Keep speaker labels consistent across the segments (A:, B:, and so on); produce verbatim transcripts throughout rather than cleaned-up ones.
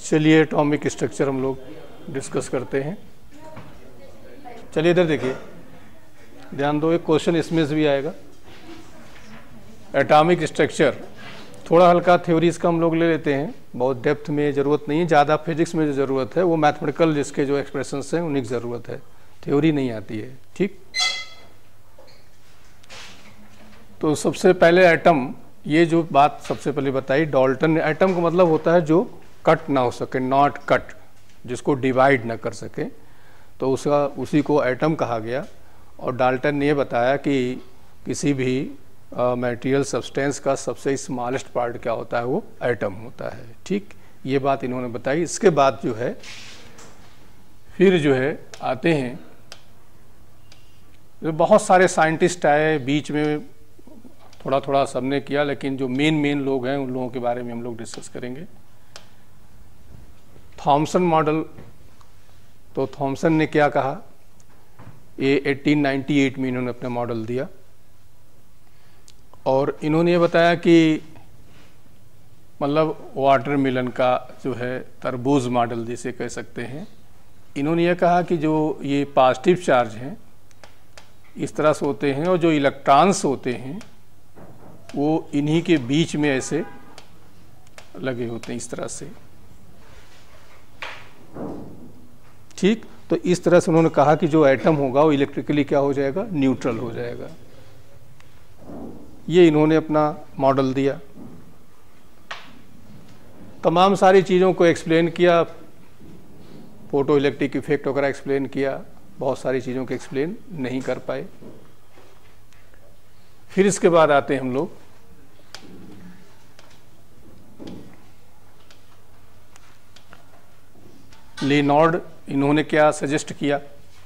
A: चलिए atomic structure हम लोग डिस्कस करते हैं। चलिए इधर देखिए, ध्यान दो, एक क्वेश्चन इसमें से भी आएगा। एटॉमिक स्ट्रक्चर थोड़ा हल्का थ्योरी इसका हम लोग ले लेते हैं, बहुत डेप्थ में ज़रूरत नहीं है, ज़्यादा फिजिक्स में जो ज़रूरत है वो मैथमेटिकल जिसके जो एक्सप्रेशंस हैं उन्हीं की ज़रूरत है, थ्योरी नहीं आती है। ठीक, तो सबसे पहले एटम, ये जो बात सबसे पहले बताई डाल्टन ने, एटम का मतलब होता है जो कट ना हो सके, नॉट कट, जिसको डिवाइड ना कर सके, तो उसका उसी को एटम कहा गया। और डाल्टन ने ये बताया कि किसी भी मटेरियल uh, सब्सटेंस का सबसे स्मॉलेस्ट पार्ट क्या होता है, वो एटम होता है। ठीक, ये बात इन्होंने बताई। इसके बाद जो है फिर जो है आते हैं, तो बहुत सारे साइंटिस्ट आए बीच में, थोड़ा थोड़ा सबने किया, लेकिन जो मेन मेन लोग हैं उन लोगों के बारे में हम लोग डिस्कस करेंगे। थॉमसन मॉडल, तो थॉमसन ने क्या कहा, ये अठारह सौ अट्ठानवे में इन्होंने अपना मॉडल दिया और इन्होंने ये बताया कि मतलब वाटरमेलन का जो है तरबूज मॉडल जिसे कह सकते हैं। इन्होंने ये कहा कि जो ये पॉजिटिव चार्ज हैं इस तरह से होते हैं और जो इलेक्ट्रॉन्स होते हैं वो इन्हीं के बीच में ऐसे लगे होते हैं, इस तरह से। ठीक, तो इस तरह से उन्होंने कहा कि जो एटम होगा वो इलेक्ट्रिकली क्या हो जाएगा, न्यूट्रल हो जाएगा। ये इन्होंने अपना मॉडल दिया, तमाम सारी चीज़ों को एक्सप्लेन किया, फोटो इलेक्ट्रिक इफेक्ट वगैरह एक्सप्लेन किया, बहुत सारी चीज़ों को एक्सप्लेन नहीं कर पाए। फिर इसके बाद आते हैं हम लोग लेनॉर्ड, इन्होंने क्या सजेस्ट किया,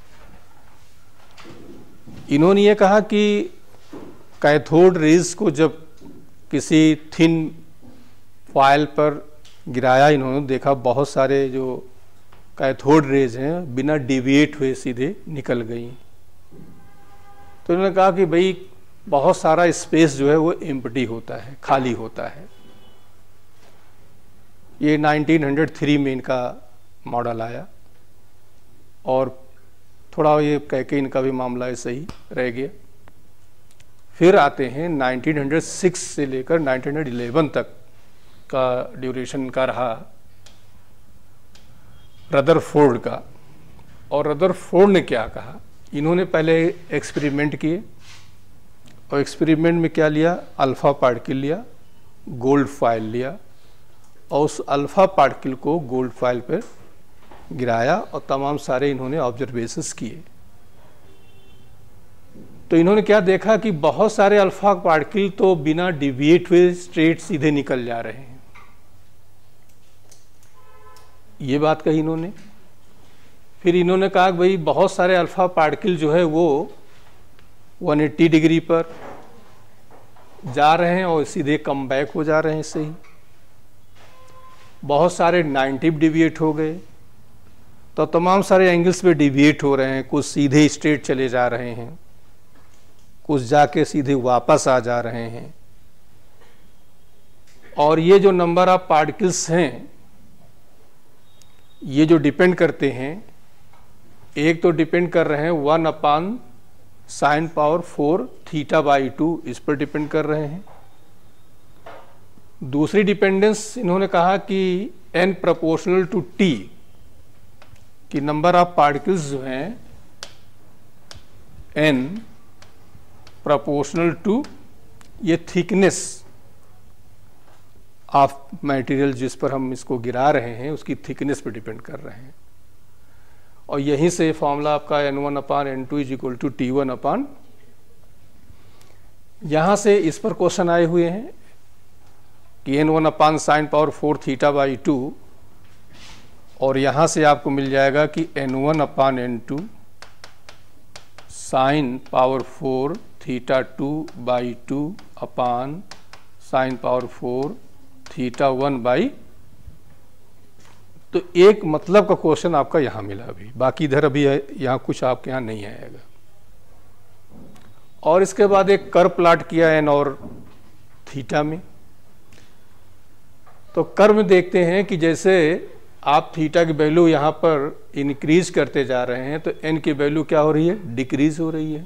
A: इन्होंने ये कहा कि कैथोड रेज को जब किसी थिन फॉयल पर गिराया, इन्होंने देखा बहुत सारे जो कैथोड रेज हैं बिना डिविएट हुए सीधे निकल गई। तो इन्होंने कहा कि भाई बहुत सारा स्पेस जो है वो एम्प्टी होता है, खाली होता है। ये उन्नीस सौ तीन में इनका मॉडल आया और थोड़ा ये कह के इनका भी मामला ऐसे ही रह गया। फिर आते हैं उन्नीस सौ छह से लेकर उन्नीस सौ ग्यारह तक का ड्यूरेशन का रहा रदरफोर्ड का। और रदरफोर्ड ने क्या कहा, इन्होंने पहले एक्सपेरिमेंट किए और एक्सपेरिमेंट में क्या लिया, अल्फा पार्टिकल लिया, गोल्ड फॉयल लिया और उस अल्फा पार्टिकल को गोल्ड फॉयल पर गिराया और तमाम सारे इन्होंने ऑब्जर्वेशंस किए। तो इन्होंने क्या देखा कि बहुत सारे अल्फा पार्टिकल तो बिना डिविएट हुए स्ट्रेट सीधे निकल जा रहे हैं। ये बात कही इन्होंने। फिर इन्होंने कहा कि भाई बहुत सारे अल्फा पार्टिकल जो है वो एक सौ अस्सी डिग्री पर जा रहे हैं और सीधे कम बैक हो जा रहे हैं, इससे ही बहुत सारे नब्बे डिविएट हो गए, तो तमाम सारे एंगल्स पे डिविएट हो रहे हैं, कुछ सीधे स्ट्रेट चले जा रहे हैं, कुछ जाके सीधे वापस आ जा रहे हैं। और ये जो नंबर ऑफ पार्टिकल्स हैं ये जो डिपेंड करते हैं, एक तो डिपेंड कर रहे हैं one upon sine power four theta by two, इस पर डिपेंड कर रहे हैं। दूसरी डिपेंडेंस इन्होंने कहा कि एन प्रोपोर्शनल टू टी, कि नंबर ऑफ पार्टिकल्स जो हैं एन प्रोपोर्शनल टू ये थिकनेस ऑफ मटेरियल जिस पर हम इसको गिरा रहे हैं उसकी थिकनेस पर डिपेंड कर रहे हैं। और यहीं से फॉर्मूला आपका N one upon N two is equal to T one upon, यहाँ से इस पर क्वेश्चन आए हुए हैं कि N one upon sine power four theta by two, और यहाँ से आपको मिल जाएगा कि N one upon N two sine power four theta two by two upon sine power four theta one by. तो एक मतलब का क्वेश्चन आपका यहाँ मिला अभी, बाकी इधर अभी यहाँ कुछ आपके यहाँ नहीं आएगा। और इसके बाद एक कर्व प्लाट किया एन और थीटा में। तो कर्व में देखते हैं कि जैसे आप थीटा की वैल्यू यहाँ पर इंक्रीज करते जा रहे हैं तो एन की वैल्यू क्या हो रही है, डिक्रीज हो रही है।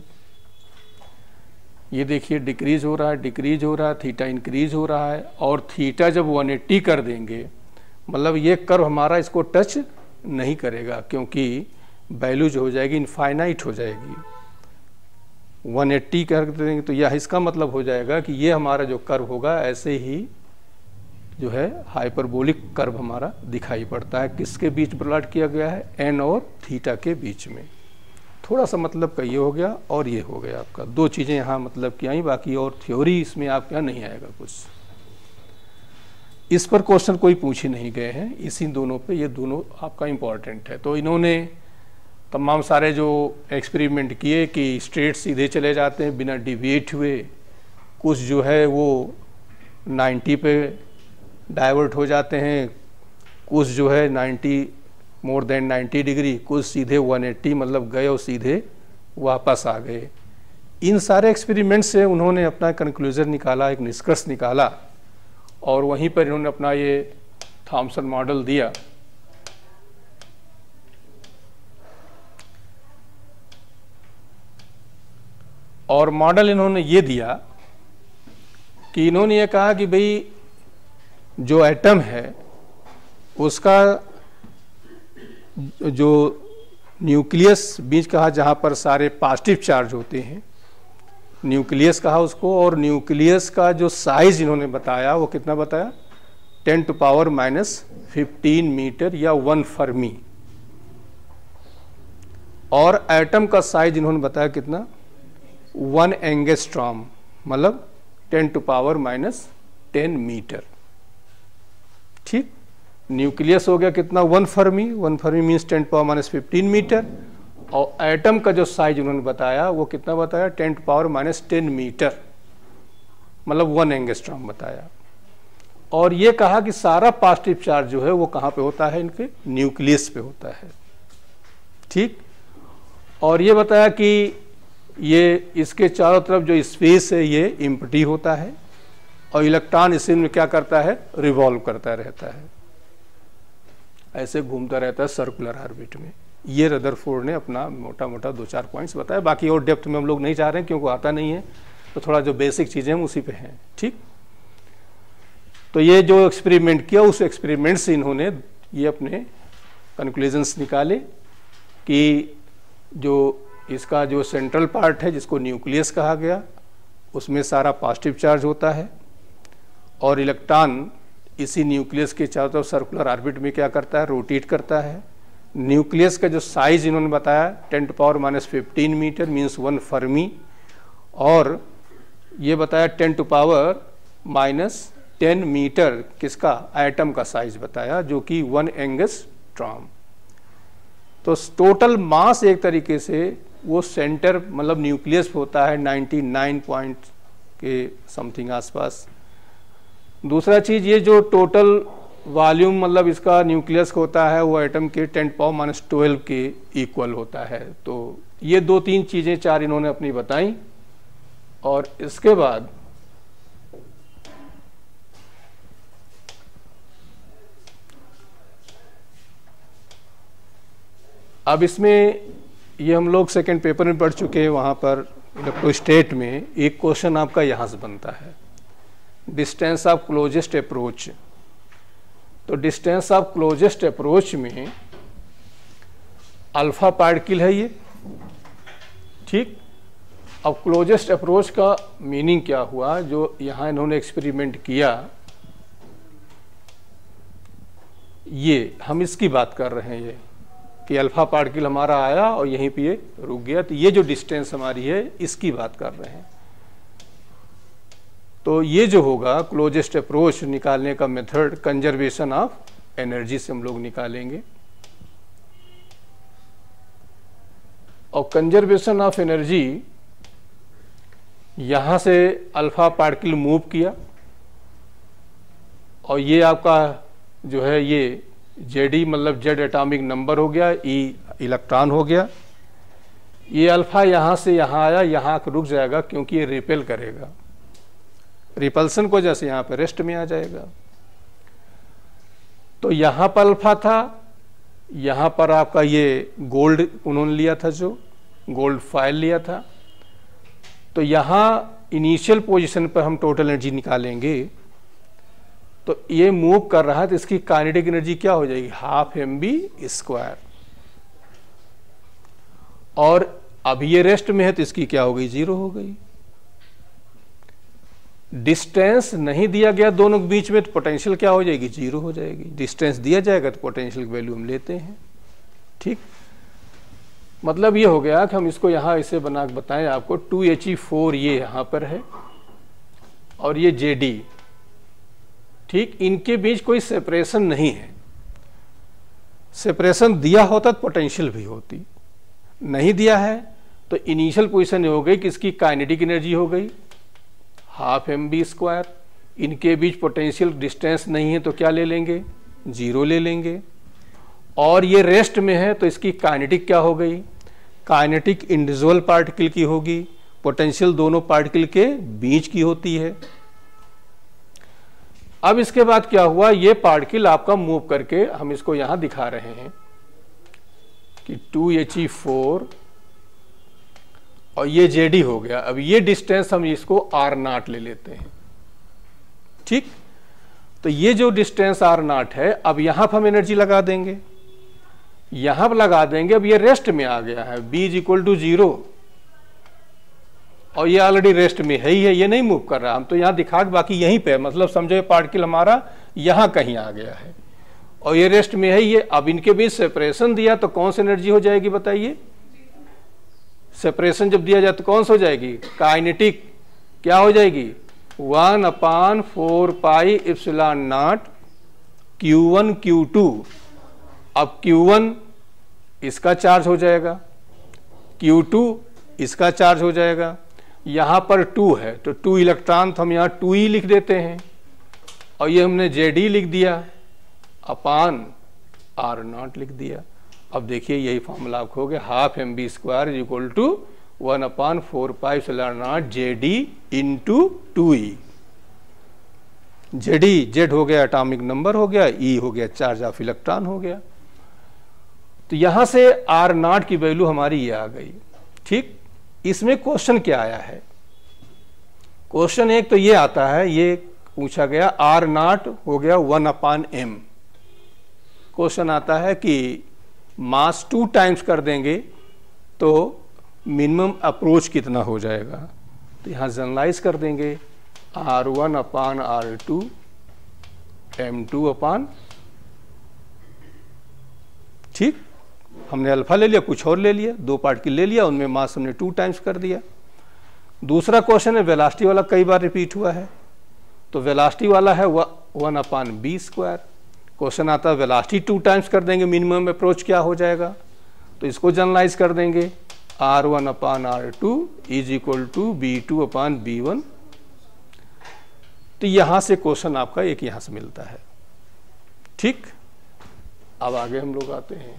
A: ये देखिए डिक्रीज हो रहा है, डिक्रीज हो रहा है, थीटा इंक्रीज हो रहा है। और थीटा जब एक सौ अस्सी कर देंगे मतलब ये कर्व हमारा इसको टच नहीं करेगा, क्योंकि वैल्यू जो हो जाएगी इनफाइनाइट हो जाएगी। एक सौ अस्सी कर देंगे तो यह इसका मतलब हो जाएगा कि ये हमारा जो कर्व होगा ऐसे ही जो है हाइपरबोलिक कर्व हमारा दिखाई पड़ता है। किसके बीच प्लॉट किया गया है, एन और थीटा के बीच में। थोड़ा सा मतलब का ये हो गया और ये हो गया आपका, दो चीज़ें यहाँ मतलब की आई, बाकी और थ्योरी इसमें आपका नहीं आएगा कुछ। इस पर क्वेश्चन कोई पूछ ही नहीं गए हैं, इसी दोनों पे, ये दोनों आपका इम्पॉर्टेंट है। तो इन्होंने तमाम सारे जो एक्सपेरिमेंट किए कि स्ट्रेट सीधे चले जाते हैं बिना डिविएट हुए, कुछ जो है वो नब्बे पे डाइवर्ट हो जाते हैं, कुछ जो है नब्बे मोर देन नब्बे डिग्री, कुछ सीधे एक सौ अस्सी मतलब गए और सीधे वापस आ गए। इन सारे एक्सपेरिमेंट से उन्होंने अपना कंक्लूजन निकाला, एक निष्कर्ष निकाला, और वहीं पर इन्होंने अपना ये थॉमसन मॉडल दिया। और मॉडल इन्होंने ये दिया कि इन्होंने ये कहा कि भाई जो एटम है उसका जो न्यूक्लियस बीच कहा जहाँ पर सारे पॉजिटिव चार्ज होते हैं, न्यूक्लियस कहा उसको, और न्यूक्लियस का जो साइज इन्होंने बताया वो कितना बताया, ten to power minus fifteen metre या वन फर्मी। और एटम का साइज इन्होंने बताया कितना, वन एंगस्ट्रॉम मतलब ten to power minus ten metre. ठीक, न्यूक्लियस हो गया कितना, one fermi, one fermi means ten power minus fifteen metre, और एटम का जो साइज उन्होंने बताया वो कितना बताया, ten power minus ten metre मतलब वन एंगस्ट्रॉम बताया। और ये कहा कि सारा पॉजिटिव चार्ज जो है वो कहाँ पे होता है, इनके न्यूक्लियस पे होता है। ठीक, और ये बताया कि ये इसके चारों तरफ जो स्पेस है ये एम्प्टी होता है, और इलेक्ट्रॉन इसी में क्या करता है, रिवॉल्व करता रहता है, ऐसे घूमता रहता है सर्कुलर ऑर्बिट में। ये रदरफोर्ड ने अपना मोटा मोटा दो चार पॉइंट्स बताया, बाकी और डेप्थ में हम लोग नहीं जा रहे हैं क्योंकि आता नहीं है, तो थोड़ा जो बेसिक चीज़ें हम उसी पे हैं। ठीक, तो ये जो एक्सपेरिमेंट किया उस एक्सपेरिमेंट से इन्होंने ये अपने कंक्लूजन्स निकाले कि जो इसका जो सेंट्रल पार्ट है जिसको न्यूक्लियस कहा गया उसमें सारा पॉजिटिव चार्ज होता है, और इलेक्ट्रॉन इसी न्यूक्लियस के चारों तरफ सर्कुलर ऑर्बिट में क्या करता है, रोटेट करता है। न्यूक्लियस का जो साइज इन्होंने बताया ten to power minus fifteen metre means one fermi, और ये बताया ten to power minus ten metre किसका, एटम का साइज बताया जो कि वन एंगस्ट्रॉम। तो टोटल मास एक तरीके से वो सेंटर मतलब न्यूक्लियस पे होता है निन्यानवे पॉइंट के समथिंग आसपास। दूसरा चीज़ ये जो टोटल वॉल्यूम मतलब इसका न्यूक्लियस का होता है वो एटम के टेन पावर माइनस ट्वेल्व के इक्वल होता है। तो ये दो तीन चीज़ें चार इन्होंने अपनी बताई, और इसके बाद अब इसमें ये हम लोग सेकेंड पेपर में पढ़ चुके हैं, वहाँ पर इलेक्ट्रोस्टेट में एक क्वेश्चन आपका यहाँ से बनता है, डिस्टेंस ऑफ क्लोजेस्ट अप्रोच। तो डिस्टेंस ऑफ क्लोजेस्ट अप्रोच में अल्फा पार्टिकल है ये। ठीक, अब क्लोजेस्ट अप्रोच का मीनिंग क्या हुआ, जो यहाँ इन्होंने एक्सपेरिमेंट किया, ये हम इसकी बात कर रहे हैं, ये कि अल्फा पार्टिकल हमारा आया और यहीं पे ये रुक गया। तो ये जो डिस्टेंस हमारी है इसकी बात कर रहे हैं। तो ये जो होगा क्लोजेस्ट अप्रोच निकालने का मेथड कंजर्वेशन ऑफ एनर्जी से हम लोग निकालेंगे। और कंजर्वेशन ऑफ एनर्जी, यहां से अल्फा पार्टिकल मूव किया और ये आपका जो है ये जेडी मतलब जेड एटॉमिक नंबर हो गया, ई इलेक्ट्रॉन हो गया। ये अल्फा यहां से यहां आया, यहां रुक जाएगा क्योंकि ये रिपेल करेगा, रिपल्सन को जैसे यहां पे रेस्ट में आ जाएगा। तो यहां पर अल्फा था, यहां पर आपका ये गोल्ड उन्होंने लिया था, जो गोल्ड फाइल लिया था। तो यहां इनिशियल पोजीशन पर हम टोटल एनर्जी निकालेंगे, तो ये मूव कर रहा है तो इसकी काइनेटिक एनर्जी क्या हो जाएगी, हाफ एम बी स्क्वायर। और अब ये रेस्ट में है तो इसकी क्या हो गई, जीरो हो गई। डिस्टेंस नहीं दिया गया दोनों के बीच में तो पोटेंशियल क्या हो जाएगी, जीरो हो जाएगी। डिस्टेंस दिया जाएगा तो पोटेंशियल की वैल्यू हम लेते हैं। ठीक, मतलब ये हो गया कि हम इसको यहां इसे बना के बताएं आपको, टू एच ई फोर ये यहां पर है और ये जे डी। ठीक, इनके बीच कोई सेपरेशन नहीं है। सेपरेशन दिया होता तो पोटेंशियल भी होती, नहीं दिया है तो इनिशियल पोजीशन हो गई कि इसकी काइनेटिक एनर्जी हो गई हाफ एम बी स्क्वायर। इनके बीच पोटेंशियल डिस्टेंस नहीं है तो क्या ले लेंगे, जीरो ले लेंगे। और ये रेस्ट में है तो इसकी काइनेटिक क्या हो गई, काइनेटिक इंडिविजुअल पार्टिकल की होगी, पोटेंशियल दोनों पार्टिकल के बीच की होती है। अब इसके बाद क्या हुआ, ये पार्टिकल आपका मूव करके हम इसको यहां दिखा रहे हैं कि टू एच ई फोर और ये जेडी हो गया। अब ये डिस्टेंस हम इसको आर नाट ले लेते हैं। ठीक, तो ये जो डिस्टेंस आर नाट है, अब यहां पर हम एनर्जी लगा देंगे, यहां पर लगा देंगे। अब ये रेस्ट में आ गया है, B is equal to zero, और ये ऑलरेडी रेस्ट में है ही है, ये नहीं मूव कर रहा। हम तो यहां दिखा के बाकी यहीं पे, मतलब समझो ये पार्टिकल हमारा यहां कहीं आ गया है और ये रेस्ट में है ये। अब इनके बीच सेपरेशन दिया तो कौन सी एनर्जी हो जाएगी बताइए, सेपरेशन जब दिया जाए तो कौन सी हो जाएगी, काइनेटिक क्या हो जाएगी, one upon four pi epsilon naught Q one Q two. अब क्यू वन इसका चार्ज हो जाएगा, क्यू टू इसका चार्ज हो जाएगा। यहां पर टू है तो टू इलेक्ट्रॉन तो हम यहां टू ही लिख देते हैं, और ये हमने जेडी लिख दिया अपान आर नॉट लिख दिया। अब देखिए यही फॉर्मूला आपको हो गया, half M B square is equal to one upon four pi epsilon naught J D into two E. JD Z हो गया एटॉमिक नंबर हो गया, ई हो गया चार्ज ऑफ इलेक्ट्रॉन हो गया। तो यहां से आर नॉट की वैल्यू हमारी ये आ गई। ठीक, इसमें क्वेश्चन क्या आया है, क्वेश्चन एक तो ये आता है, ये पूछा गया आर नॉट हो गया वन अपान एम। क्वेश्चन आता है कि मास टू टाइम्स कर देंगे तो मिनिमम अप्रोच कितना हो जाएगा। तो यहां जनरलाइज कर देंगे, R one upon R two M two upon. ठीक, हमने अल्फा ले लिया, कुछ और ले लिया, दो पार्टिकल ले लिया, उनमें मास हमने टू टाइम्स कर दिया। दूसरा क्वेश्चन है वेलोसिटी वाला, कई बार रिपीट हुआ है, तो वेलोसिटी वाला है one upon B square. Question आता है वेलोसिटी टू टाइम्स कर देंगे, मिनिमम अप्रोच क्या हो जाएगा, तो इसको जनरलाइज कर देंगे, R one upon R two is equal to B two upon B one. तो यहां से क्वेश्चन आपका एक यहां से मिलता है। ठीक, अब आगे हम लोग आते हैं,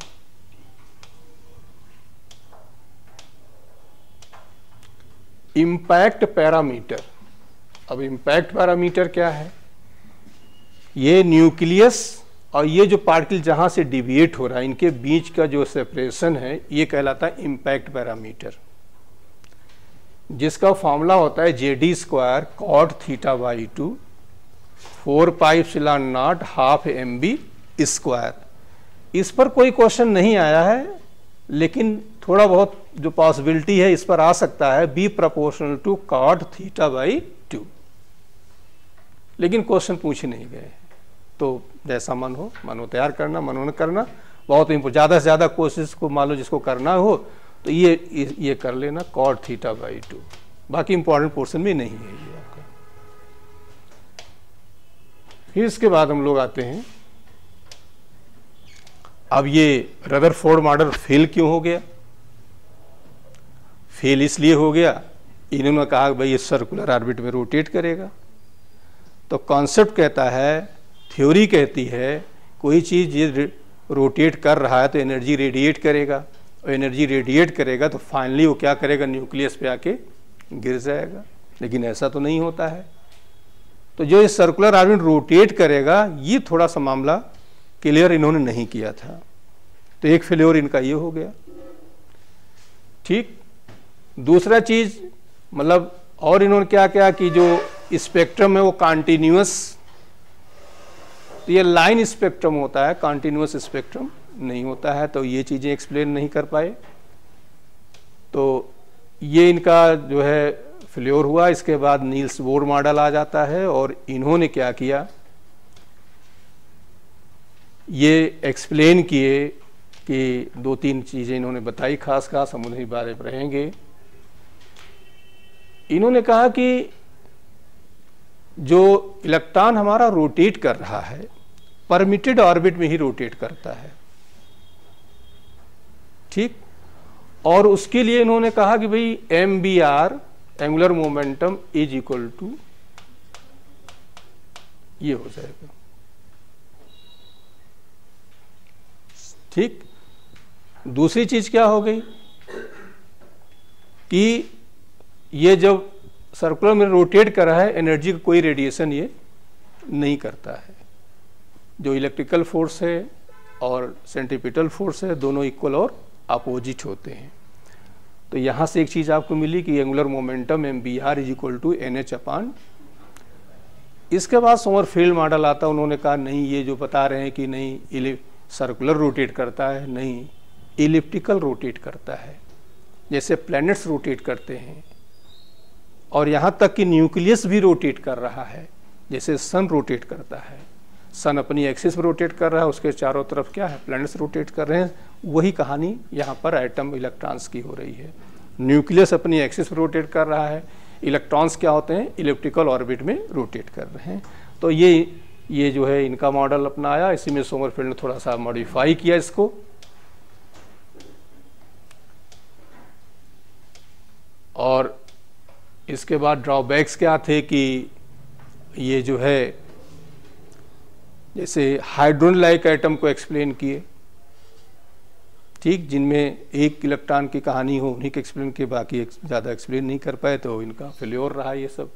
A: इम्पैक्ट पैरामीटर। अब इम्पैक्ट पैरामीटर क्या है, ये न्यूक्लियस और ये जो पार्टिकल जहां से डिविएट हो रहा है इनके बीच का जो सेपरेशन है ये कहलाता है इम्पैक्ट पैरामीटर, जिसका फॉर्मूला होता है J D square cot theta by two four pi epsilon naught half M B square. इस पर कोई क्वेश्चन नहीं आया है, लेकिन थोड़ा बहुत जो पॉसिबिलिटी है इस पर आ सकता है, B proportional to cot theta by two, लेकिन क्वेश्चन पूछे नहीं गए। तो जैसा मन हो, मनो तैयार करना, मनोन करना बहुत इंपॉर्टेंट। ज़्यादा से ज़्यादा कोशिश को मान लो जिसको करना हो तो ये ये कर लेना कॉट थीटा बाई टू, बाकी इंपॉर्टेंट पोर्शन में नहीं है ये आपका। फिर इसके बाद हम लोग आते हैं, अब ये रदरफोर्ड मॉडल फेल क्यों हो गया। फेल इसलिए हो गया, इन्होंने कहा कि भाई ये सर्कुलर ऑर्बिट में रोटेट करेगा। तो कॉन्सेप्ट कहता है, थ्योरी कहती है, कोई चीज़ ये रोटेट कर रहा है तो एनर्जी रेडिएट करेगा, और एनर्जी रेडिएट करेगा तो फाइनली वो क्या करेगा, न्यूक्लियस पे आके गिर जाएगा। लेकिन ऐसा तो नहीं होता है। तो जो ये सर्कुलर ऑर्बिट रोटेट करेगा, ये थोड़ा सा मामला क्लियर इन्होंने नहीं किया था, तो एक फेल्योर इनका ये हो गया। ठीक, दूसरा चीज मतलब और इन्होंने क्या किया कि जो स्पेक्ट्रम है वो कॉन्टिन्यूअस, तो ये लाइन स्पेक्ट्रम होता है, कॉन्टिन्यूअस स्पेक्ट्रम नहीं होता है, तो ये चीजें एक्सप्लेन नहीं कर पाए। तो ये इनका जो है फेल्योर हुआ। इसके बाद नील्स बोर मॉडल आ जाता है और इन्होंने क्या किया, ये एक्सप्लेन किए कि दो तीन चीजें इन्होंने बताई, खास खास हम उन्हीं बारे में रहेंगे। इन्होंने कहा कि जो इलेक्ट्रॉन हमारा रोटेट कर रहा है परमिटेड ऑर्बिट में ही रोटेट करता है, ठीक, और उसके लिए इन्होंने कहा कि भाई M B R angular momentum is equal to ये हो जाएगा। ठीक, दूसरी चीज क्या हो गई कि ये जब सर्कुलर में रोटेट कर रहा है एनर्जी का कोई रेडिएशन ये नहीं करता है। जो इलेक्ट्रिकल फोर्स है और सेंट्रीपिटल फोर्स है दोनों इक्वल और अपोजिट होते हैं। तो यहां से एक चीज आपको मिली कि angular momentum M B R is equal to N H upon. इसके बाद सोमरफेल्ड मॉडल आता है, उन्होंने कहा नहीं ये जो बता रहे हैं कि नहीं सर्कुलर रोटेट करता है, नहीं इलिप्टिकल रोटेट करता है, जैसे प्लैनेट्स रोटेट करते हैं, और यहां तक कि न्यूक्लियस भी रोटेट कर रहा है जैसे सन रोटेट करता है। सन अपनी एक्सिस पर रोटेट कर रहा है, उसके चारों तरफ क्या है प्लैनेट्स रोटेट कर रहे हैं। वही कहानी यहाँ पर एटम इलेक्ट्रॉन्स की हो रही है। न्यूक्लियस अपनी एक्सिस पर रोटेट कर रहा है, इलेक्ट्रॉन्स क्या होते हैं इलिप्टिकल ऑर्बिट में रोटेट कर रहे हैं। तो ये ये जो है इनका मॉडल अपनाया, इसी में सोमरफेल्ड ने थोड़ा सा मॉडिफाई किया इसको। और इसके बाद ड्रॉबैक्स क्या थे कि ये जो है जैसे हाइड्रोजन लाइक एटम को एक्सप्लेन किए, ठीक, जिनमें एक इलेक्ट्रॉन की कहानी हो उन्हीं के एक्सप्लेन किए, बाकी ज़्यादा एक्सप्लेन नहीं कर पाए, तो इनका फेल्योर रहा ये सब।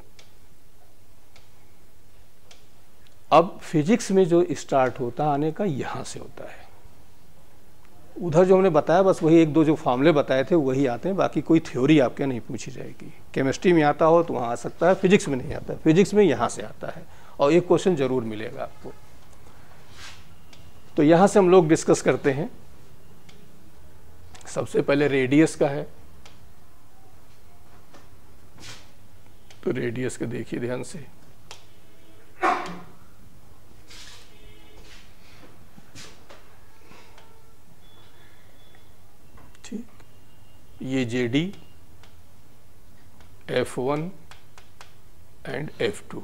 A: अब फिजिक्स में जो स्टार्ट होता आने का यहाँ से होता है। उधर जो हमने बताया बस वही एक दो जो फॉर्मूले बताए थे वही आते हैं, बाकी कोई थ्योरी आपके नहीं पूछी जाएगी। केमिस्ट्री में आता हो तो वहाँ आ सकता है, फिजिक्स में नहीं आता है, फिजिक्स में यहाँ से आता है और एक क्वेश्चन जरूर मिलेगा आपको। तो यहाँ से हम लोग डिस्कस करते हैं। सबसे पहले रेडियस का है, तो रेडियस का देखिए ध्यान से। ठीक, ये J D F one and F two,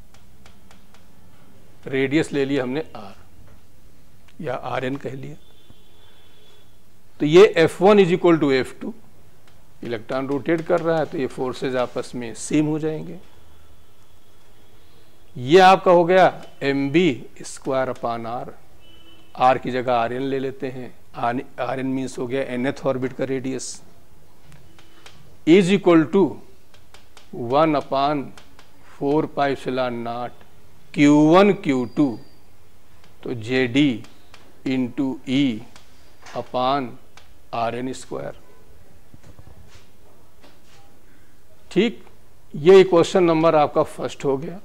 A: radius ले लिया हमने आर या आर एन कह लिया। तो ये F one is equal to F two, electron rotate कर रहा है तो ये फोर्सेज आपस में सेम हो जाएंगे। ये आपका हो गया M B square upon R, R की जगह आर एन ले लेते हैं, आर एन मीन्स हो गया एनथ ऑर्बिट का radius, is equal to one upon four pi epsilon naught Q one Q two, तो J D into E upon R N square. ठीक, ये क्वेश्चन नंबर आपका फर्स्ट हो गया।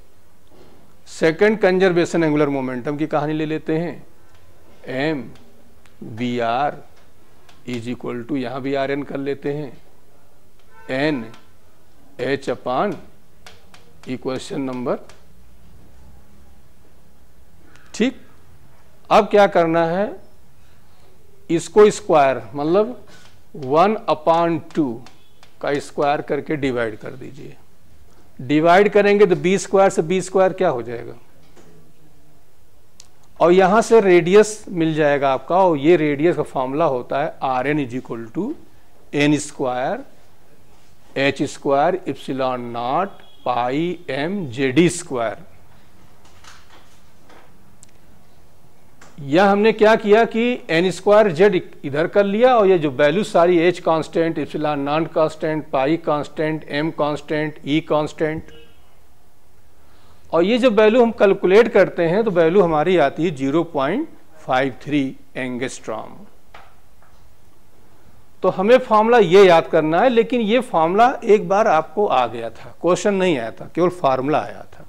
A: सेकंड कंजर्वेशन एंगुलर मोमेंटम की कहानी ले लेते हैं। M V R is equal to, यहां भी आर एन कर लेते हैं, N H upon equation number. ठीक, अब क्या करना है, इसको स्क्वायर मतलब वन अपान टू का स्क्वायर करके डिवाइड कर दीजिए। डिवाइड करेंगे तो बी स्क्वायर से बी स्क्वायर क्या हो जाएगा, और यहां से रेडियस मिल जाएगा आपका, और ये रेडियस का फॉर्मूला होता है R N is equal to N square H square epsilon naught pi M J D square. यह हमने क्या किया कि एन स्क्वायर जेड इधर कर लिया, और ये जो वैल्यू सारी H constant, epsilon naught constant, pi constant, M constant, E constant, और ये जब वैल्यू हम कैलकुलेट करते हैं तो वैल्यू हमारी आती है zero point five three angstrom. तो हमें फॉर्मूला ये याद करना है, लेकिन ये फॉर्मूला एक बार आपको आ गया था, क्वेश्चन नहीं आया था, केवल फार्मूला आया था।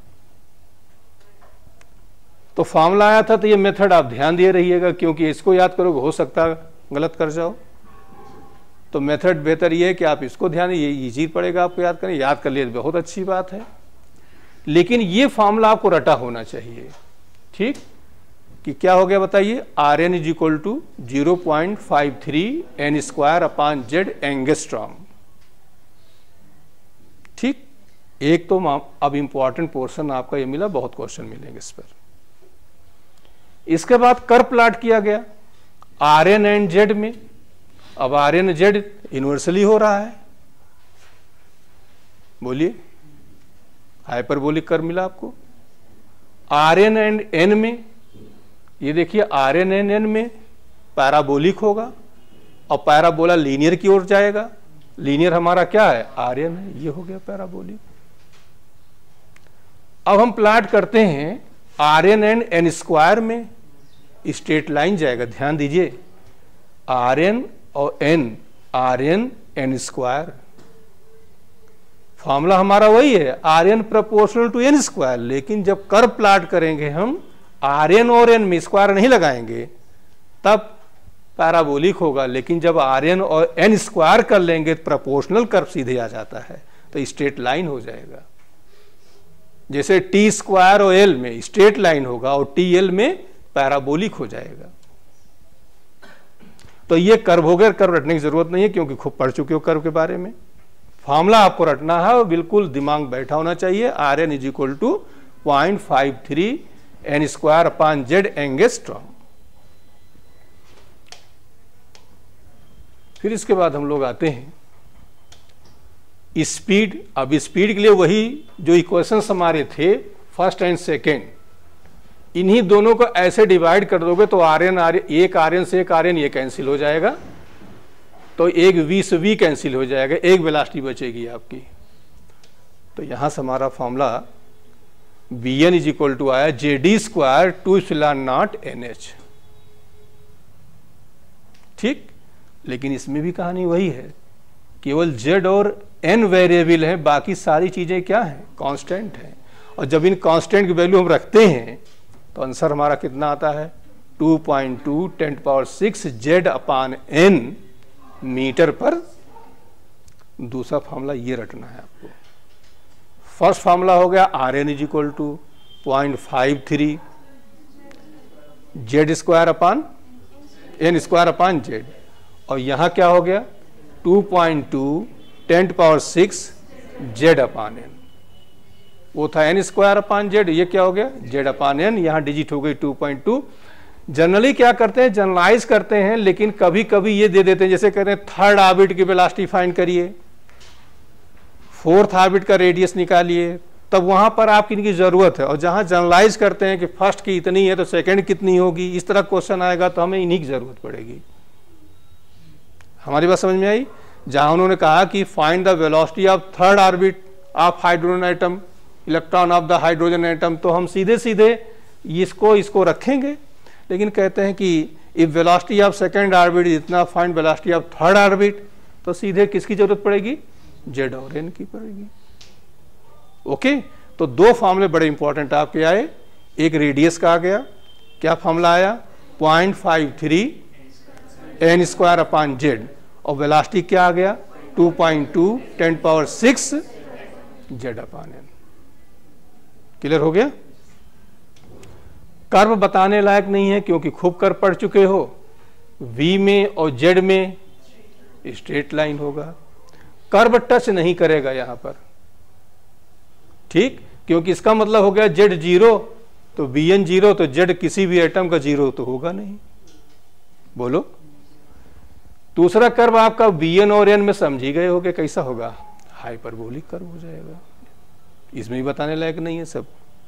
A: तो फार्मूला आया था तो ये मेथड आप ध्यान दिए रहिएगा, क्योंकि इसको याद करोगे हो सकता है गलत कर जाओ। तो मेथड बेहतर ये है कि आप इसको ध्यान, ये इजी पड़ेगा आपको याद करें, याद कर लिए बहुत अच्छी बात है, लेकिन ये फॉर्मूला आपको रटा होना चाहिए। ठीक, कि क्या हो गया बताइए, R N is equal to zero point five three N square upon Z angstrom. ठीक, एक तो अब इंपॉर्टेंट पोर्शन आपका ये मिला, बहुत क्वेश्चन मिलेंगे इस पर। इसके बाद कर्व प्लॉट किया गया आर एन एंड जेड में। अब आर एन जेड इन्वर्सली हो रहा है, बोलिए, हाइपरबोलिक कर्व मिला आपको। आर एन एंड एन में, ये देखिए आर एन एंड एन में पैराबोलिक होगा और पैराबोला लीनियर की ओर जाएगा। लीनियर हमारा क्या है, आर एन है, ये हो गया पैराबोलिक। अब हम प्लॉट करते हैं R N and N square में, स्ट्रेट लाइन जाएगा, ध्यान दीजिए, आर एन और N, R N N square. Formula हमारा वही है, R N proportional to N square, लेकिन जब कर्व प्लॉट करेंगे हम आर एन और एन में स्क्वायर नहीं लगाएंगे तब पैराबोलिक होगा, लेकिन जब आर एन और एन स्क्वायर कर लेंगे प्रोपोर्शनल कर्व सीधे आ जाता है, तो स्ट्रेट लाइन हो जाएगा। जैसे टी स्क्वायर और एल में स्ट्रेट लाइन होगा और टी एल में पैराबोलिक हो जाएगा। तो ये कर्व हो गया, कर्व रटने की जरूरत नहीं है क्योंकि खूब पढ़ चुके हो कर्व के बारे में। फॉर्मूला आपको रटना है और बिल्कुल दिमाग बैठा होना चाहिए, R N is equal to point five three N square upon Z angstrom. फिर इसके बाद हम लोग आते हैं स्पीड। अब स्पीड के लिए वही जो इक्वेशंस हमारे थे फर्स्ट एंड सेकेंड, इन्हीं दोनों को ऐसे डिवाइड कर दोगे तो आर एन आर एक आर एन से एक आर एन ये कैंसिल हो जाएगा, तो एक वी से वी कैंसिल हो जाएगा, एक वेलोसिटी बचेगी आपकी। तो यहां से हमारा formula V N is equal to आया J D square two epsilon naught N H. ठीक, लेकिन इसमें भी कहानी वही है, केवल जेड और एन वेरिएबल है, बाकी सारी चीजें क्या हैं, कांस्टेंट हैं। और जब इन कांस्टेंट की वैल्यू हम रखते हैं तो आंसर हमारा कितना आता है, two point two ten power six Z upon N metre पर। दूसरा फॉर्मूला ये रटना है आपको। फर्स्ट फॉर्मूला हो गया R N is equal to point five three Z square upon N square upon Z, और यहां क्या हो गया two point two ten power six Z upon N. वो था एन स्क्वायर अपान जेड, ये क्या हो गया जेड अपान एन, यहां डिजिट हो गई टू पॉइंट टू। जनरली क्या करते हैं, जनरलाइज करते हैं, लेकिन कभी कभी ये दे देते हैं, जैसे कहते हैं थर्ड ऑर्बिट की वेलोसिटी फाइंड करिए, फोर्थ ऑर्बिट का रेडियस निकालिए, तब वहां पर आपकी इनकी जरूरत है। और जहां जनरलाइज करते हैं कि फर्स्ट की इतनी है तो सेकंड कितनी होगी, इस तरह क्वेश्चन आएगा तो हमें इन्हीं की जरूरत पड़ेगी। हमारी बात समझ में आई? जहां उन्होंने कहा कि find the velocity of third orbit of hydrogen atom, electron of the hydrogen atom, तो हम सीधे सीधे इसको इसको रखेंगे, लेकिन कहते हैं कि if velocity of second orbit इतना, find velocity of third orbit, तो सीधे किसकी जरूरत पड़ेगी, जेड और एन की पड़ेगी। ओके, तो दो फॉर्मूले बड़े इंपॉर्टेंट आपके आए, एक रेडियस का आ गया, क्या फॉर्मूला आया point five three N square upon Z, और वेलोसिटी क्या आ गया two point two ten power six Z upon N. Clear हो गया? कर्व बताने लायक नहीं है क्योंकि खूब कर्व पढ़ चुके हो। V में और Z में स्ट्रेट लाइन होगा, कर्व टच नहीं करेगा यहां पर। ठीक, क्योंकि इसका मतलब हो गया Z जीरो तो बी एन जीरो, तो Z किसी भी एटम का जीरो तो होगा नहीं। बोलो, दूसरा कर्व आपका बी एन और एन में समझी गए होगे कैसा होगा, हाइपरबोलिक कर्व हो जाएगा। इसमें भी बताने लायक नहीं है सब।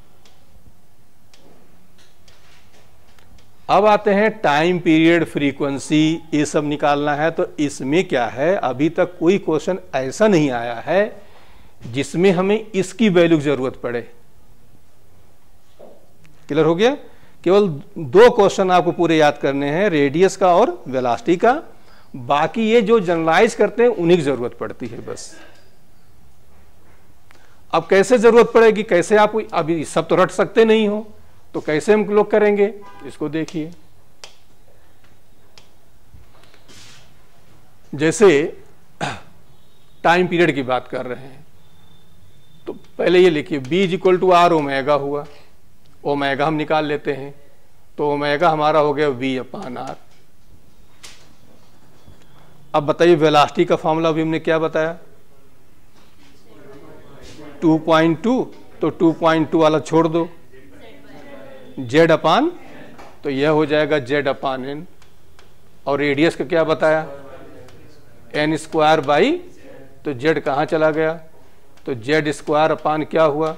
A: अब आते हैं टाइम पीरियड, फ्रीक्वेंसी, ये सब निकालना है। तो इसमें क्या है, अभी तक कोई क्वेश्चन ऐसा नहीं आया है जिसमें हमें इसकी वैल्यू की जरूरत पड़े। क्लियर हो गया? केवल दो क्वेश्चन आपको पूरे याद करने हैं, रेडियस का और वेलोसिटी का। बाकी ये जो जनरलाइज करते हैं उन्हीं की जरूरत पड़ती है बस। अब कैसे जरूरत पड़ेगी, कैसे आप अभी सब तो रट सकते नहीं हो, तो कैसे हम लोग करेंगे इसको देखिए। जैसे टाइम पीरियड की बात कर रहे हैं तो पहले ये लिखिए B is equal to R omega हुआ, ओमेगा हम निकाल लेते हैं, तो ओमेगा हमारा हो गया वी अपान आर। अब बताइए वेलोसिटी का फॉर्मूला अभी हमने क्या बताया, टू पॉइंट टू, तो टू पॉइंट टू वाला छोड़ दो, जेड अपान, तो यह हो जाएगा जेड अपान एन। और रेडियस का क्या बताया, एन स्क्वायर बाई, तो जेड कहाँ चला गया, तो जेड स्क्वायर अपान क्या हुआ,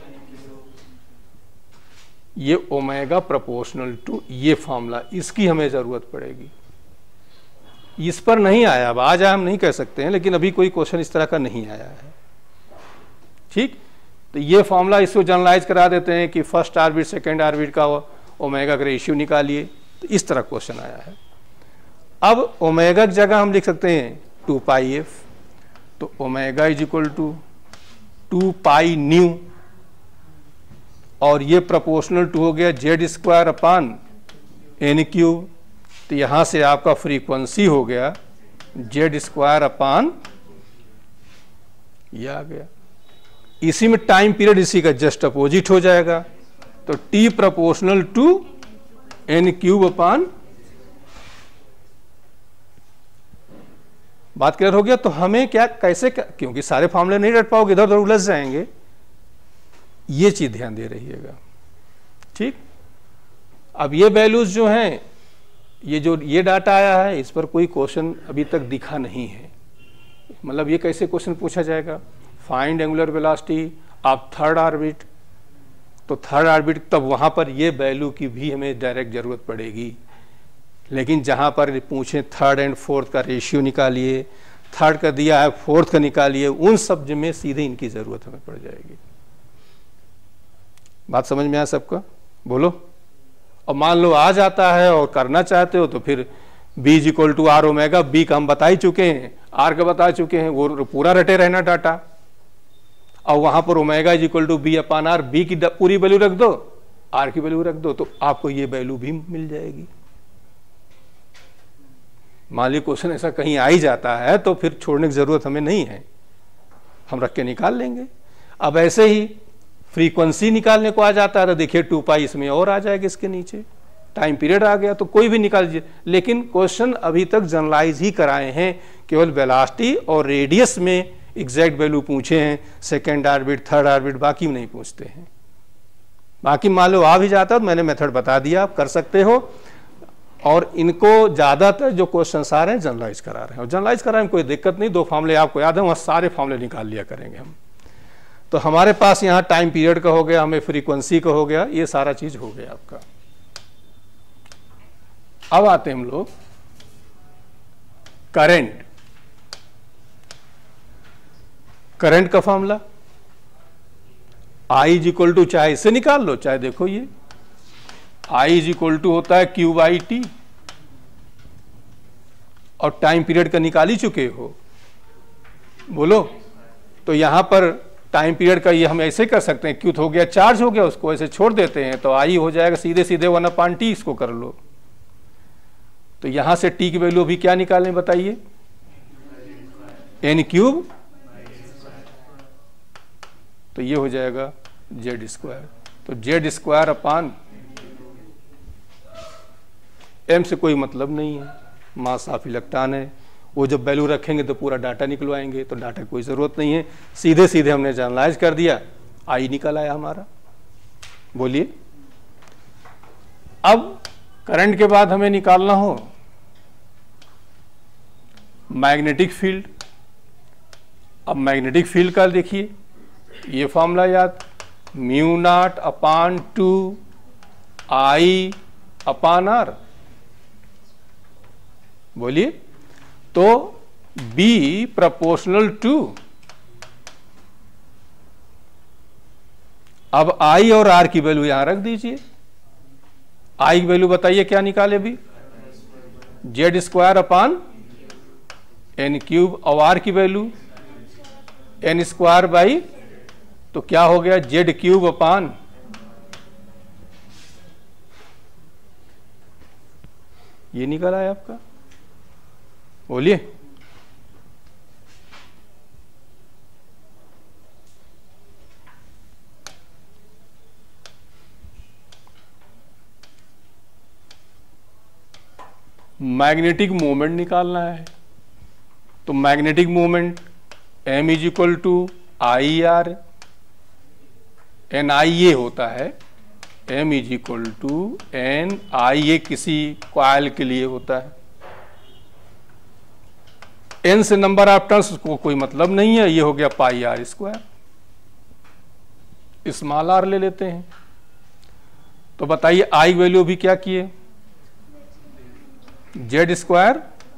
A: ये ओमेगा प्रोपोर्शनल टू ये फॉर्मूला, इसकी हमें जरूरत पड़ेगी। इस पर नहीं आया, अब आ जाए हम नहीं कह सकते हैं, लेकिन अभी कोई क्वेश्चन इस तरह का नहीं आया है। ठीक, तो ये फॉर्मूला इसको जनरलाइज करा देते हैं कि फर्स्ट आर्बिट सेकेंड आर्बिट का ओमेगा का रेशियो निकालिए, तो इस तरह क्वेश्चन आया है। अब ओमेगा की जगह हम लिख सकते हैं टू पाई एफ, तो omega is equal to two pi nu, और ये प्रोपोर्शनल टू हो गया Z square upon N cube, तो यहां से आपका फ्रीक्वेंसी हो गया जेड स्क्वायर अपान, ये आ गया। इसी में टाइम पीरियड इसी का जस्ट अपोजिट हो जाएगा, तो T proportional to N cube upon, बात क्लियर हो गया? तो हमें क्या कैसे क्या, क्योंकि सारे फॉर्मूले नहीं रट पाओगे, इधर उधर उलझ जाएंगे, ये चीज ध्यान दे रहिएगा। ठीक, अब ये वैल्यूज जो हैं, ये जो ये डाटा आया है, इस पर कोई क्वेश्चन अभी तक दिखा नहीं है। मतलब ये कैसे क्वेश्चन पूछा जाएगा, find angular velocity of third orbit, तो थर्ड ऑर्बिट तब वहां पर ये वैल्यू की भी हमें डायरेक्ट जरूरत पड़ेगी। लेकिन जहां पर पूछे थर्ड एंड फोर्थ का रेशियो निकालिए, थर्ड का दिया है फोर्थ का निकालिए, उन सब में सीधे इनकी जरूरत हमें पड़ जाएगी। बात समझ में आया सबका? बोलो। और मान लो आ जाता है और करना चाहते हो तो फिर B is equal to R omega, B का हम बता ही चुके हैं, आर का बता चुके हैं, वो पूरा रटे रहना डाटा, और वहां पर omega is equal to B upon R, B की पूरी वैल्यू रख दो, आर की वैल्यू रख दो, तो आपको ये वैल्यू भी मिल जाएगी। मान लीजिए क्वेश्चन ऐसा कहीं आ ही जाता है तो फिर छोड़ने की जरूरत हमें नहीं है, हम रख के निकाल लेंगे। अब ऐसे ही फ्रीक्वेंसी निकालने को आ जाता है तो देखिए टू पाई इसमें और आ जाएगा, इसके नीचे टाइम पीरियड आ गया, तो कोई भी निकाल लीजिए। लेकिन क्वेश्चन अभी तक जनरलाइज ही कराए हैं, केवल वेलोसिटी और रेडियस में एग्जैक्ट वैल्यू पूछे हैं, सेकेंड ऑर्बिट थर्ड ऑर्बिट बाकी नहीं पूछते हैं। बाकी मान लो आ भी जाता तो मैंने मेथड बता दिया, आप कर सकते हो। और इनको ज्यादातर जो क्वेश्चन आ रहे हैं जनरलाइज करा रहे हैं, और जनरलाइज कराने में कोई दिक्कत नहीं, दो फॉर्मूले आपको याद है, वहां सारे फॉर्मूले निकाल लिया करेंगे हम। तो हमारे पास यहाँ टाइम पीरियड का हो गया, हमें फ्रीक्वेंसी का हो गया, ये सारा चीज हो गया आपका। अब आते हैं हम लोग करंट। करंट का formula I is equal to, चाहे इसे निकाल लो चाहे देखो ये आई इज इक्वल टू होता है क्यू बाई टी, और टाइम पीरियड का निकाल ही चुके हो, बोलो। तो यहां पर टाइम पीरियड का ये हम ऐसे कर सकते हैं, क्यू हो गया चार्ज हो गया, उसको ऐसे छोड़ देते हैं, तो आई हो जाएगा सीधे सीधे वन अपान टी, इसको कर लो। तो यहां से टी की वैल्यू अभी क्या निकालें बताइए, एन क्यूब, तो ये हो जाएगा जेड स्क्वायर, तो जेड स्क्वायर अपान एम से कोई मतलब नहीं है, मास ऑफ इलेक्ट्रॉन है, वो जब वैल्यू रखेंगे तो पूरा डाटा निकलवाएंगे, तो डाटा की कोई जरूरत नहीं है, सीधे सीधे हमने जनरलाइज कर दिया, आई निकल आया हमारा। बोलिए। अब करंट के बाद हमें निकालना हो मैग्नेटिक फील्ड। अब मैग्नेटिक फील्ड का देखिए ये फॉर्मूला याद, mu naught upon two I upon R. बोलिए। तो B प्रोपोर्शनल टू, अब I और R की वैल्यू यहां रख दीजिए, आई की वैल्यू बताइए क्या निकाले अभी, Z square upon N cube, और आर की वैल्यू एन स्क्वायर बाई, तो क्या हो गया जेड क्यूब अपान ये निकल आया आपका। बोलिए मैग्नेटिक मोमेंट निकालना है, तो magnetic moment m is equal to I R, N I A होता है, m is equal to N I A किसी कॉइल के लिए होता है। n से नंबर ऑफ टर्न्स को कोई मतलब नहीं है, ये हो गया pi R square. Small R ले लेते हैं, तो बताइए आई वैल्यू भी क्या किए, जेड स्क्वायर,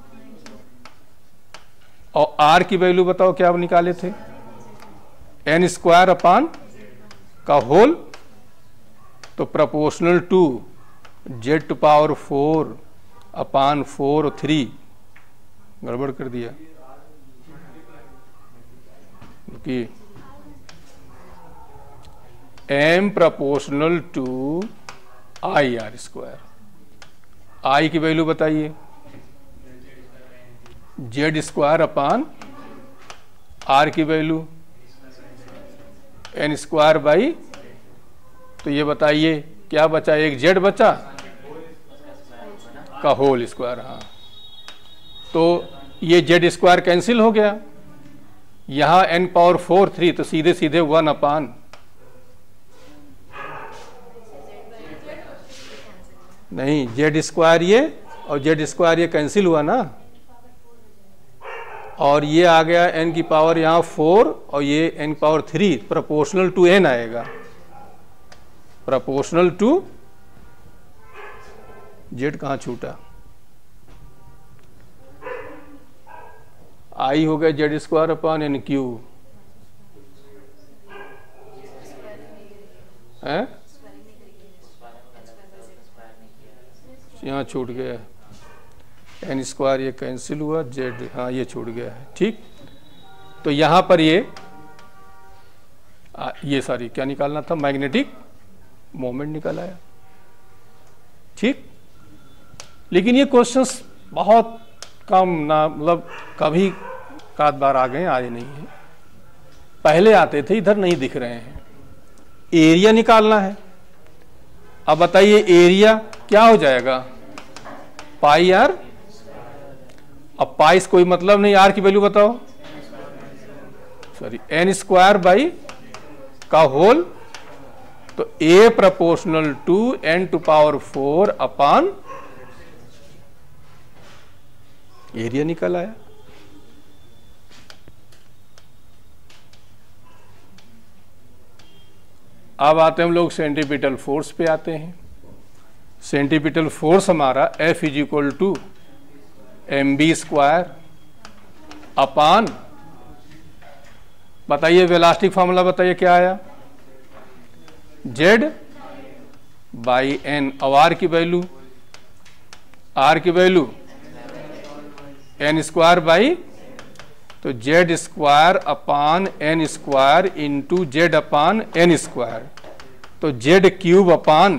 A: और आर की वैल्यू बताओ क्या निकाले थे, एन स्क्वायर अपान का होल, तो proportional to Z to power four upon four और थ्री, गड़बड़ कर दिया कि M proportional to I R square. I की वैल्यू बताइए, जेड स्क्वायर अपान आर की वैल्यू एन स्क्वायर बाई, तो ये बताइए क्या बचा, एक जेड बचा का होल स्क्वायर। हाँ, तो ये जेड स्क्वायर कैंसिल हो गया, यहां एन पावर फोर थ्री, तो सीधे सीधे वन अपान, नहीं जेड स्क्वायर ये और जेड स्क्वायर ये कैंसिल हुआ ना, और ये आ गया एन की पावर यहां फोर और ये एन की power three, proportional to N आएगा, प्रोपोर्शनल टू जेड कहां छूटा, आई हो गया Z square upon N cube है, यहाँ छूट गया, एन स्क्वायर ये कैंसिल हुआ, जेड हाँ ये छूट गया है। ठीक, तो यहां पर ये आ, ये सारी क्या निकालना था, मैग्नेटिक मोमेंट निकल आया। ठीक, लेकिन ये क्वेश्चंस बहुत कम ना, मतलब कभी काद बार आ गए, आए नहीं है, पहले आते थे, इधर नहीं दिख रहे हैं। एरिया निकालना है, अब बताइए एरिया क्या हो जाएगा, पाई आर, अब पाई से कोई मतलब नहीं, आर की वैल्यू बताओ, सॉरी एन स्क्वायर बाई का होल, तो A proportional to N to power four upon area निकल आया। अब आते हैं हम लोग सेंटीपिटल फोर्स पे आते हैं। सेंटीपिटल फोर्स हमारा F is equal to M B square upon, बताइए वेलास्टिक फॉर्मूला बताइए क्या आया, Z बाई एन, और आर की वैल्यू, आर की वैल्यू एन स्क्वायर बाई, तो Z square upon N square into Z upon N square, तो जेड क्यूब अपान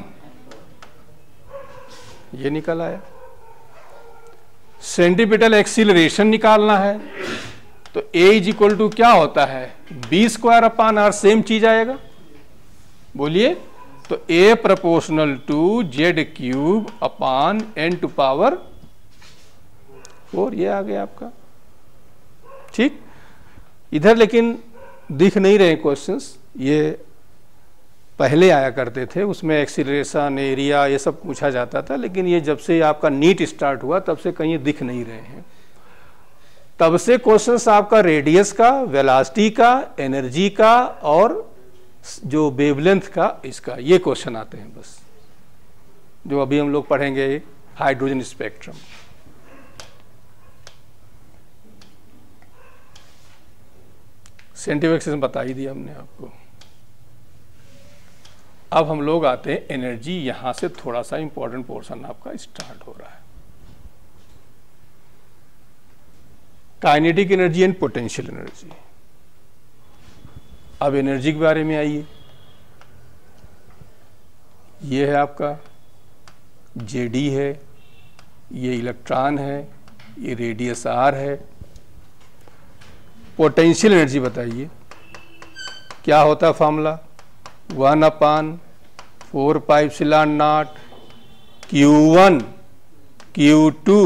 A: ये निकल आया। सेंटीपिटल एक्सीलरेशन निकालना है, तो ए इज इक्वल टू क्या होता है, B square upon R, same चीज आएगा, बोलिए, तो A proportional to Z cube upon N to power four, ये आ गया आपका। ठीक, इधर लेकिन दिख नहीं रहे क्वेश्चंस, ये पहले आया करते थे, उसमें एक्सीलरेशन, एरिया ये सब पूछा जाता था, लेकिन ये जब से आपका नीट स्टार्ट हुआ तब से कहीं दिख नहीं रहे हैं। तब से क्वेश्चंस आपका रेडियस का, वेलोसिटी का, एनर्जी का और जो वेवलेंथ का, इसका ये क्वेश्चन आते हैं बस, जो अभी हम लोग पढ़ेंगे हाइड्रोजन स्पेक्ट्रम। साइंटिफिक सिस्टम बता ही दिया हमने आपको। अब हम लोग आते हैं एनर्जी, यहां से थोड़ा सा इंपॉर्टेंट पोर्शन आपका स्टार्ट हो रहा है। Kinetic energy and potential energy. अब एनर्जी के बारे में आइए, ये है आपका जेडी है, ये इलेक्ट्रॉन है, ये रेडियस आर है। पोटेंशियल एनर्जी बताइए क्या होता है formula, one upon four pi epsilon naught Q one Q two,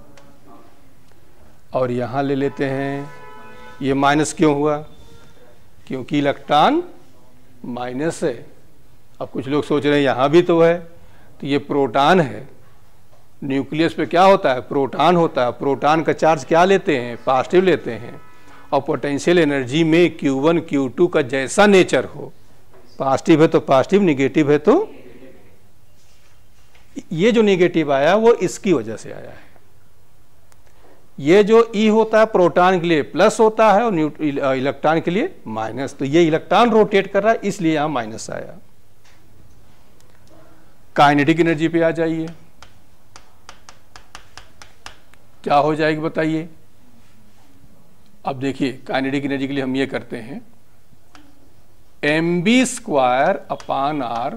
A: और यहां ले लेते हैं, ये माइनस क्यों हुआ, क्योंकि इलेक्ट्रॉन माइनस है। अब कुछ लोग सोच रहे हैं यहां भी तो है, तो ये प्रोटॉन है, न्यूक्लियस पे क्या होता है, प्रोटॉन होता है, प्रोटॉन का चार्ज क्या लेते हैं, पॉजिटिव लेते हैं। और पोटेंशियल एनर्जी में क्यू वन क्यू टू का जैसा नेचर हो, पॉजिटिव है तो पॉजिटिव, निगेटिव है तो, ये जो निगेटिव आया वो इसकी वजह से आया है। ये जो ई होता है प्रोटॉन के लिए प्लस होता है और इलेक्ट्रॉन के लिए माइनस, तो ये इलेक्ट्रॉन रोटेट कर रहा है इसलिए यहां माइनस आया। काइनेटिक एनर्जी पे आ जाइए, क्या हो जाएगी बताइए। अब देखिए काइनेटिक एनर्जी के लिए हम ये करते हैं, M B square upon R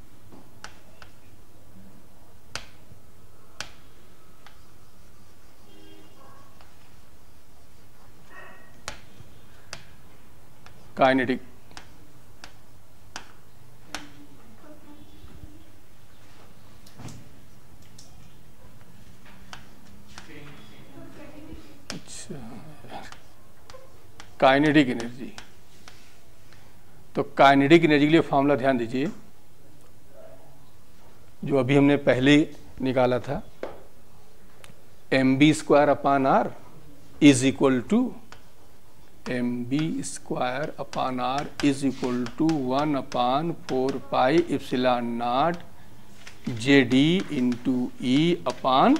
A: kinetic, kinetic energy. तो काइनेटिक एनर्जी के लिए फॉर्मूला ध्यान दीजिए, जो अभी हमने पहले निकाला था, M B square upon R is equal to M B square upon R is equal to one upon four pi epsilon naught J D into E upon,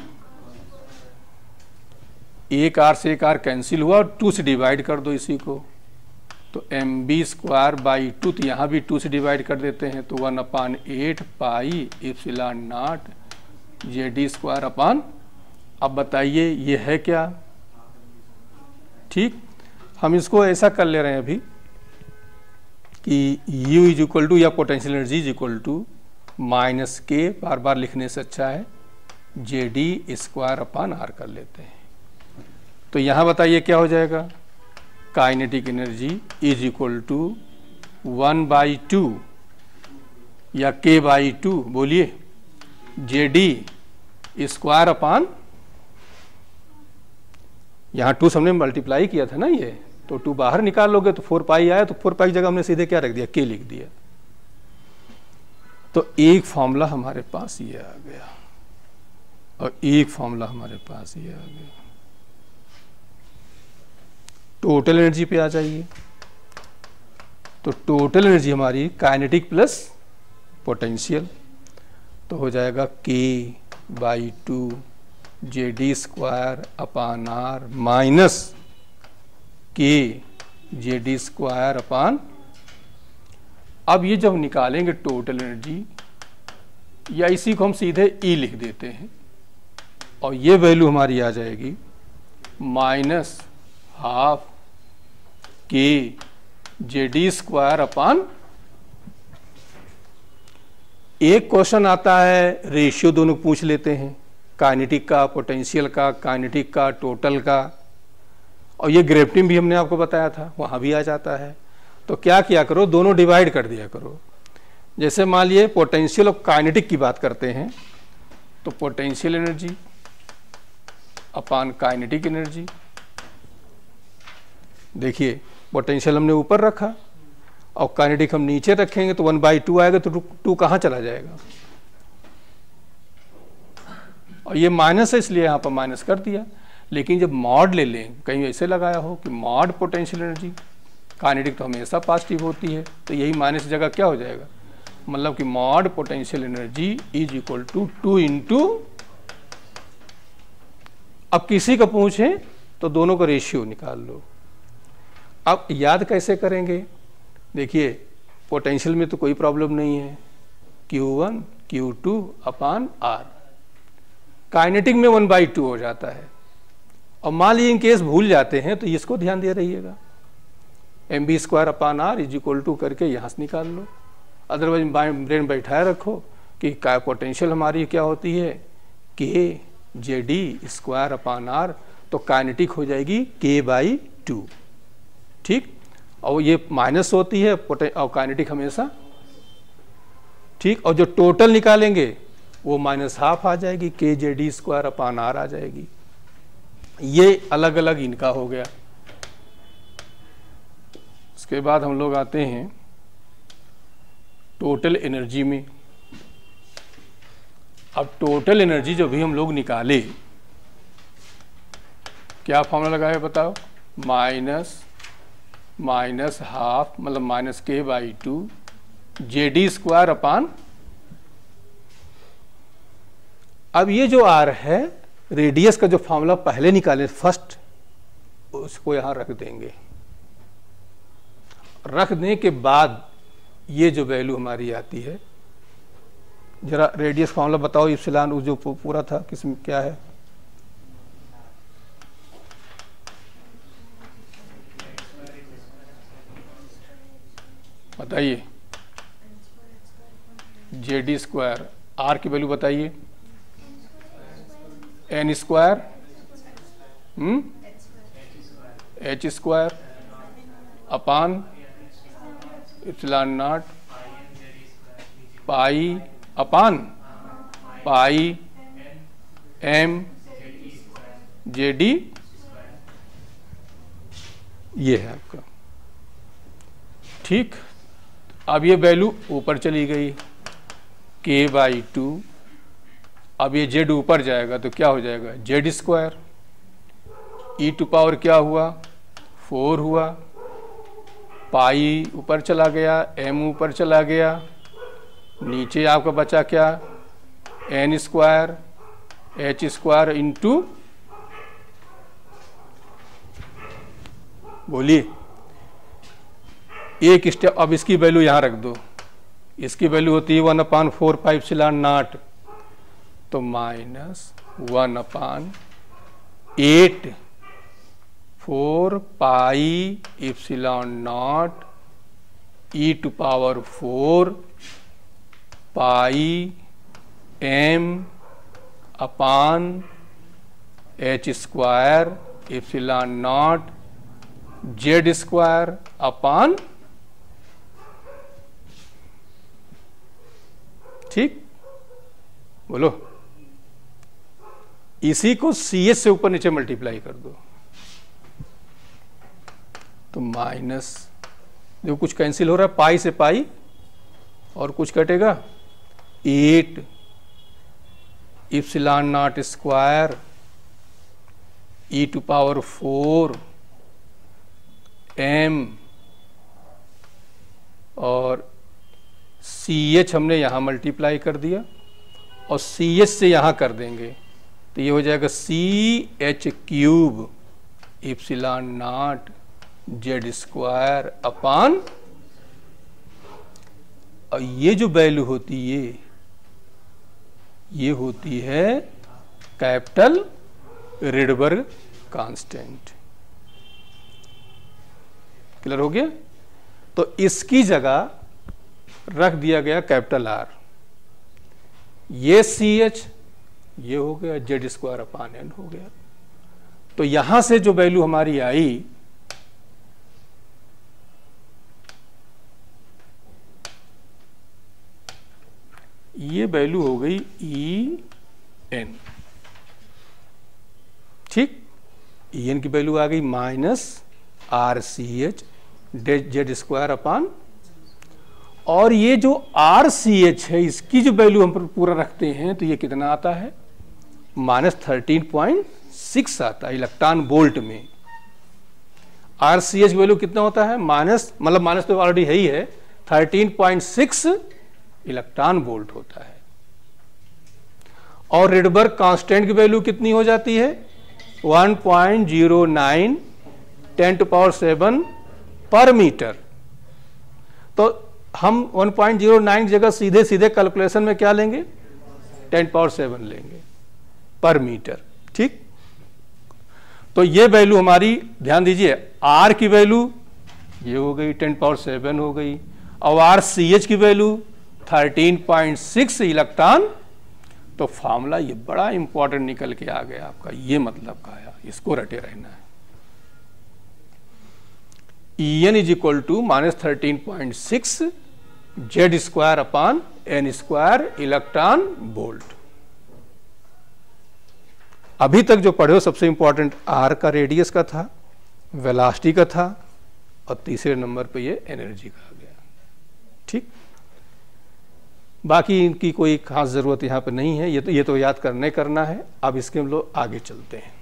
A: एक आर से एक आर कैंसिल हुआ और टू से divide कर दो इसी को, तो M B square by two, तो यहाँ भी टू से डिवाइड कर देते हैं, तो one upon eight pi epsilon naught J D square upon. अब बताइए ये है क्या, ठीक। हम इसको ऐसा कर ले रहे हैं अभी कि U इज इक्वल टू, या potential energy is equal to minus K, बार बार लिखने से अच्छा है, J D square upon R कर लेते हैं। तो यहां बताइए क्या हो जाएगा, kinetic energy is equal to one by two या के बाई टू, बोलिए, जे डी स्क्वायर अपान, यहां टू हमने मल्टीप्लाई किया था ना, ये तो टू बाहर निकाल लोगे तो फोर पाई आया, तो फोर पाई की जगह हमने सीधे क्या रख दिया, के लिख दिया। तो एक फॉर्मूला हमारे पास ये आ गया और एक फॉर्मूला हमारे पास ये आ गया। टोटल एनर्जी पे आ जाइए, तो टोटल एनर्जी हमारी काइनेटिक प्लस पोटेंशियल, तो हो जाएगा K by two J D square upon R minus K J D square upon. अब ये जब निकालेंगे टोटल एनर्जी, या इसी को हम सीधे ई लिख देते हैं, और ये वैल्यू हमारी आ जाएगी माइनस हाफ के जे डी स्क्वायर अपान। एक क्वेश्चन आता है, रेशियो दोनों पूछ लेते हैं, काइनेटिक का, पोटेंशियल का, काइनेटिक का, टोटल का, और ये ग्रेविटी भी हमने आपको बताया था, वहां भी आ जाता है। तो क्या किया करो, दोनों डिवाइड कर दिया करो। जैसे मान लिए पोटेंशियल और काइनेटिक की बात करते हैं, तो potential energy upon kinetic energy. देखिए पोटेंशियल हमने ऊपर रखा और काइनेटिक हम नीचे रखेंगे, तो वन बाई टू आएगा, तो टू कहाँ चला जाएगा, और ये माइनस है इसलिए यहाँ पर माइनस कर दिया। लेकिन जब मॉड ले लें, कहीं ऐसे लगाया हो कि मॉड पोटेंशियल एनर्जी, काइनेटिक तो हमेशा पॉजिटिव होती है, तो यही माइनस जगह क्या हो जाएगा, मतलब कि mod potential energy is equal to two into. अब किसी को पूछें तो दोनों का रेशियो निकाल लो। अब याद कैसे करेंगे, देखिए पोटेंशियल में तो कोई प्रॉब्लम नहीं है, Q one Q two upon R. Kinetic में वन बाई टू हो जाता है। और मान लीजिए इन केस भूल जाते हैं तो इसको ध्यान दे रहिएगा, M B square upon R is equal to करके यहाँ से निकाल लो। अदरवाइज ब्रेन बैठाए रखो कि क्या पोटेंशियल हमारी क्या होती है, K J D square upon R, तो काइनेटिक हो जाएगी के बाई टू। ठीक, और ये माइनस होती है और काइनेटिक हमेशा। ठीक, और जो टोटल निकालेंगे वो माइनस हाफ आ जाएगी, K J D square upon R आ जाएगी। ये अलग अलग इनका हो गया। उसके बाद हम लोग आते हैं टोटल एनर्जी में। अब टोटल एनर्जी जो भी हम लोग निकाले, क्या फॉर्मूला लगाए बताओ, माइनस माइनस हाफ मतलब minus K by two J D square upon. अब ये जो आर है रेडियस का जो फॉर्मूला पहले निकाले फर्स्ट, उसको यहां रख देंगे। रख देने के बाद ये जो वैल्यू हमारी आती है, जरा रेडियस फॉर्मूला बताओ इप्सिलॉन जो पूरा था किसमें क्या है, बताइए। जे डी स्क्वायर, आर की वैल्यू बताइए, N square hmm H square upon epsilon naught pi upon pi M J D, ये है आपका। ठीक, अब ये वैल्यू ऊपर चली गई के बाई टू। अब ये जेड ऊपर जाएगा तो क्या हो जाएगा, Z square. E to power क्या हुआ, फोर हुआ। पाई ऊपर चला गया, एम ऊपर चला गया, नीचे आपका बचा क्या, N square H square into, बोलिए एक स्टेप। अब इसकी वैल्यू यहां रख दो, इसकी वैल्यू होती है one upon four pi epsilon naught, तो minus one upon eight four pi epsilon naught E to power four pi M upon H square epsilon naught Z square upon. ठीक, बोलो। इसी को सी एच से ऊपर नीचे मल्टीप्लाई कर दो तो माइनस, देखो कुछ कैंसिल हो रहा है, पाई से पाई और कुछ कटेगा, eight epsilon naught square E to power four M, और सी एच हमने यहां मल्टीप्लाई कर दिया और सी एच से यहां कर देंगे तो ये हो जाएगा C H cube epsilon naught Z square upon, और ये जो वैल्यू होती है ये होती है कैपिटल रिडबर्ग कांस्टेंट। क्लियर हो गया? तो इसकी जगह रख दिया गया कैपिटल आर, ये सी एच ये हो गया जेड स्क्वायर अपान एन हो गया। तो यहां से जो वैल्यू हमारी आई ये वैल्यू हो गई ई एन। ठीक, ई एन की वैल्यू आ गई minus R C H Z square upon, और ये जो आर सी एच है इसकी जो वैल्यू हम पूरा रखते हैं तो ये कितना आता है, माइनस थर्टीन पॉइंट सिक्स आता है इलेक्ट्रॉन वोल्ट में। आर सी एच वैल्यू कितना होता है, माइनस मतलब माइनस तो ऑलरेडी है ही है, thirteen point six electron volt होता है। और रिडबर्ग कांस्टेंट की वैल्यू कितनी हो जाती है, one point zero nine ten to power seven पर मीटर। तो हम वन पॉइंट ज़ीरो नाइन जगह सीधे सीधे कैलकुलेशन में क्या लेंगे, टेन पावर सेवन लेंगे पर मीटर। ठीक, तो ये वैल्यू हमारी, ध्यान दीजिए, आर की वैल्यू ये हो गई टेन पावर सेवन हो गई, और आर सी एच की value thirteen point six electron. तो फार्मूला ये बड़ा इंपॉर्टेंट निकल के आ गया आपका, ये मतलब का आया, इसको रटे रहना है। E N is equal to minus thirteen point six Z square upon N square electron volt. अभी तक जो पढ़े हो सबसे इंपॉर्टेंट आर का रेडियस का था, वेलोसिटी का था, और तीसरे नंबर पे ये एनर्जी का आ गया। ठीक, बाकी इनकी कोई खास जरूरत यहाँ पे नहीं है, ये तो ये तो याद करने करना है। अब इसके हम लोग आगे चलते हैं।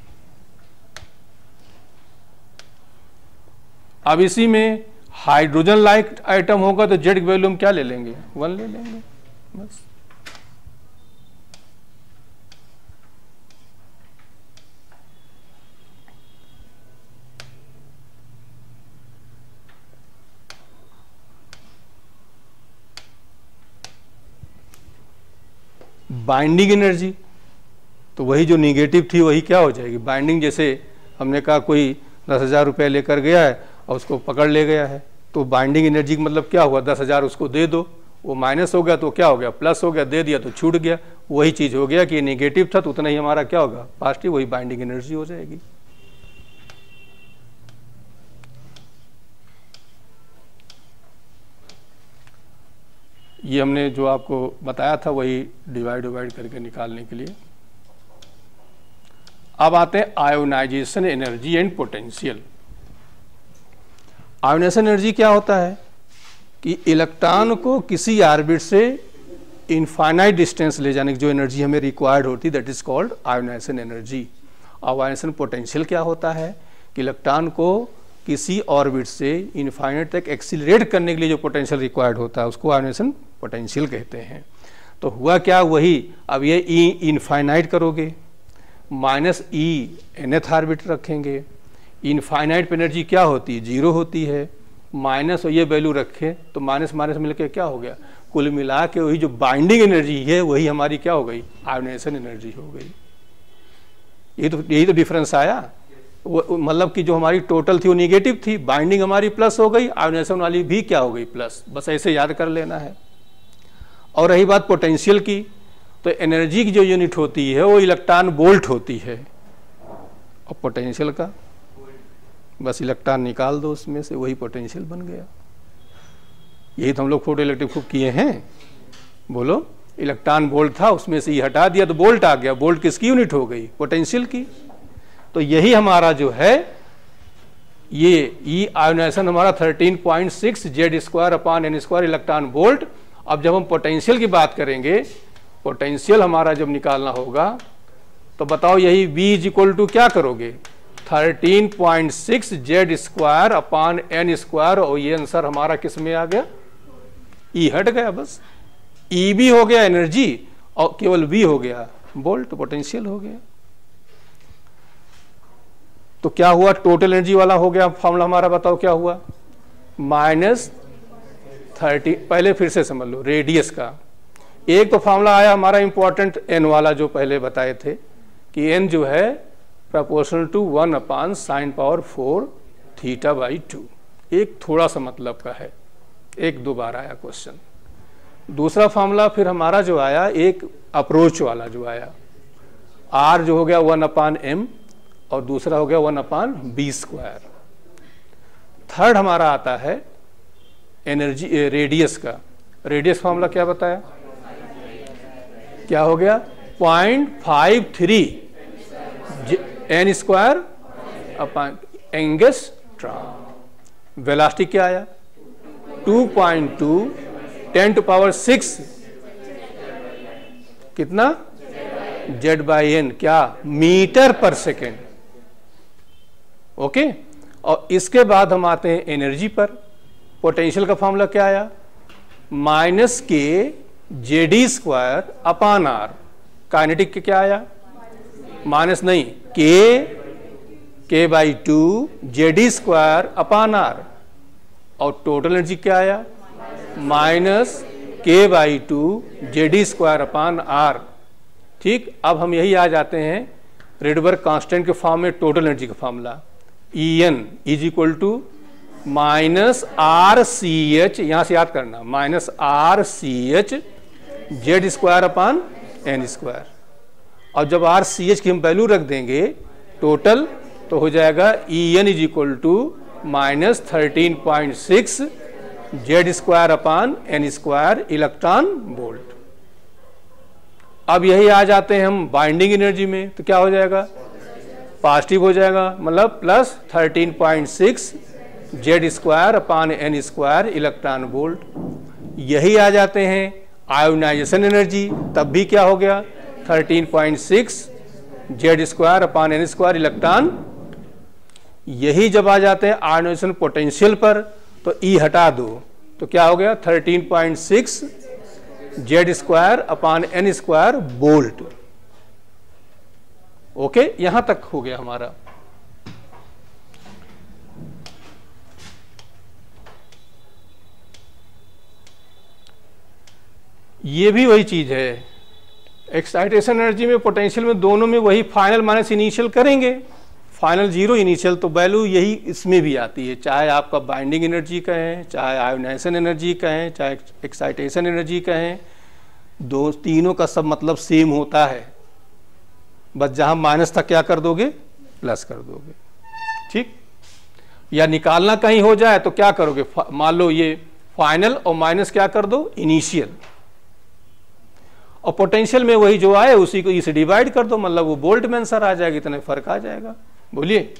A: अब इसी में हाइड्रोजन लाइक आइटम होगा तो जेड की वैल्यू हम क्या ले लेंगे, वन ले लेंगे बस। बाइंडिंग एनर्जी तो वही जो निगेटिव थी वही क्या हो जाएगी, बाइंडिंग। जैसे हमने कहा कोई दस हजार रुपये लेकर गया है और उसको पकड़ ले गया है, तो बाइंडिंग एनर्जी का मतलब क्या हुआ, दस हजार उसको दे दो, वो माइनस हो गया तो क्या हो गया, प्लस हो गया, दे दिया तो छूट गया। वही चीज हो गया कि ये निगेटिव था तो उतना ही हमारा क्या होगा, पॉजिटिव, वही बाइंडिंग एनर्जी हो जाएगी। ये हमने जो आपको बताया था वही डिवाइड डिवाइड करके निकालने के लिए। अब आते हैं ionisation energy and potential. Ionisation energy क्या होता है कि इलेक्ट्रॉन को किसी ऑर्बिट से इनफाइनाइट डिस्टेंस ले जाने की जो एनर्जी हमें रिक्वायर्ड होती है, that is called ionisation energy. Ionisation potential क्या होता है कि इलेक्ट्रॉन को किसी ऑर्बिट से इनफाइनाइट तक एक्सीलरेट करने के लिए जो पोटेंशियल रिक्वायर्ड होता है उसको आयोनाइजेशन पोटेंशियल कहते हैं। तो हुआ क्या, वही अब ये ई इनफाइनाइट करोगे, माइनस ई एनथ ऑर्बिट रखेंगे, इनफाइनाइट पे एनर्जी क्या होती है, जीरो होती है, माइनस और ये वैल्यू रखे तो माइनस माइनस मिलकर क्या हो गया, कुल मिला के वही जो बाइंडिंग एनर्जी है वही हमारी क्या हो गई, आयोनाइजेशन एनर्जी हो गई। ये तो यही तो डिफरेंस आया, वो मतलब कि जो हमारी टोटल थी वो निगेटिव थी, बाइंडिंग हमारी प्लस हो गई, आयोनाइजेशन वाली भी क्या हो गई, प्लस। बस ऐसे याद कर लेना है। और रही बात पोटेंशियल की, तो एनर्जी की जो यूनिट होती है वो इलेक्ट्रॉन वोल्ट होती है, और पोटेंशियल का बस इलेक्ट्रॉन निकाल दो उसमें से, वही पोटेंशियल बन गया। यही तो हम लोग फोटो इलेक्ट्रिक खूब किए हैं। बोलो, इलेक्ट्रॉन वोल्ट था उसमें से ये हटा दिया तो वोल्ट आ गया, वोल्ट किसकी यूनिट हो गई, पोटेंशियल की। तो यही हमारा जो है ये ई आयोनाइजेशन हमारा thirteen point six Z square upon N square electron volt. अब जब हम पोटेंशियल की बात करेंगे, पोटेंशियल हमारा जब निकालना होगा तो बताओ यही V इज इक्वल टू क्या करोगे, thirteen point six Z square upon N square, और ये आंसर हमारा किस में आ गया, ई हट गया, बस ई भी हो गया एनर्जी और केवल V हो गया वोल्ट, पोटेंशियल हो गया। तो क्या हुआ, टोटल एनर्जी वाला हो गया फॉर्मूला हमारा, बताओ क्या हुआ, माइनस थर्टी। पहले फिर से समझ लो रेडियस का, एक तो फॉर्मूला आया हमारा इंपॉर्टेंट एन वाला जो पहले बताए थे कि एन जो है proportional to one upon sine power four theta by two, एक थोड़ा सा मतलब का है, एक दो बार आया क्वेश्चन। दूसरा फॉर्मूला फिर हमारा जो आया एक अप्रोच वाला जो आया, आर जो हो गया वन अपान एम और दूसरा हो गया one upon B square. Third हमारा आता है एनर्जी रेडियस का, रेडियस फॉर्मूला क्या बताया, क्या हो गया, point five three N square upon angstrom. Velocity क्या आया, two point two ten to power six कितना, जेड बाई एन, क्या, मीटर पर सेकेंड। ओके, और इसके बाद हम आते हैं एनर्जी पर। पोटेंशियल का फॉर्मूला क्या आया, minus K J D square upon R. Kinetic के क्या आया, माइनस नहीं, K K by two J D square upon R. और टोटल एनर्जी क्या आया, minus K by two J D square upon R. ठीक, अब हम यही आ जाते हैं रेडबर्ग कांस्टेंट के फॉर्म में टोटल एनर्जी का formula, E N is equal to minus R C H, यहां से याद करना, minus R C H Z square upon N square. और जब आर सी एच की हम वैल्यू रख देंगे टोटल, तो हो जाएगा E N is equal to minus thirteen point six Z square upon N square electron volt. अब यही आ जाते हैं हम बाइंडिंग एनर्जी में, तो क्या हो जाएगा, पॉजिटिव हो जाएगा, मतलब plus thirteen point six Z square upon N square electron volt. यही आ जाते हैं आयोनाइजेशन एनर्जी, तब भी क्या हो गया, thirteen point six Z square upon N square electron. यही जब आ जाते हैं आयोनाइजेशन पोटेंशियल पर, तो ई हटा दो, तो क्या हो गया, thirteen point six Z square upon N square volt. Okay, यहां तक हो गया हमारा। ये भी वही चीज है, एक्साइटेशन एनर्जी में पोटेंशियल में दोनों में वही फाइनल माइनस इनिशियल करेंगे, फाइनल जीरो इनिशियल, तो वैल्यू यही इसमें भी आती है, चाहे आपका बाइंडिंग एनर्जी कहें, चाहे आयोनाइजेशन एनर्जी कहें, चाहे एक्साइटेशन एनर्जी कहें, दो तीनों का सब मतलब सेम होता है, बस जहां माइनस था क्या कर दोगे, प्लस कर दोगे। ठीक, या निकालना कहीं हो जाए तो क्या करोगे, मान लो ये फाइनल और माइनस क्या कर दो, इनिशियल, और पोटेंशियल में वही जो आए उसी को इसे डिवाइड कर दो, मतलब वो बोल्ट में आंसर आ जाएगा, इतना फर्क आ जाएगा। बोलिए,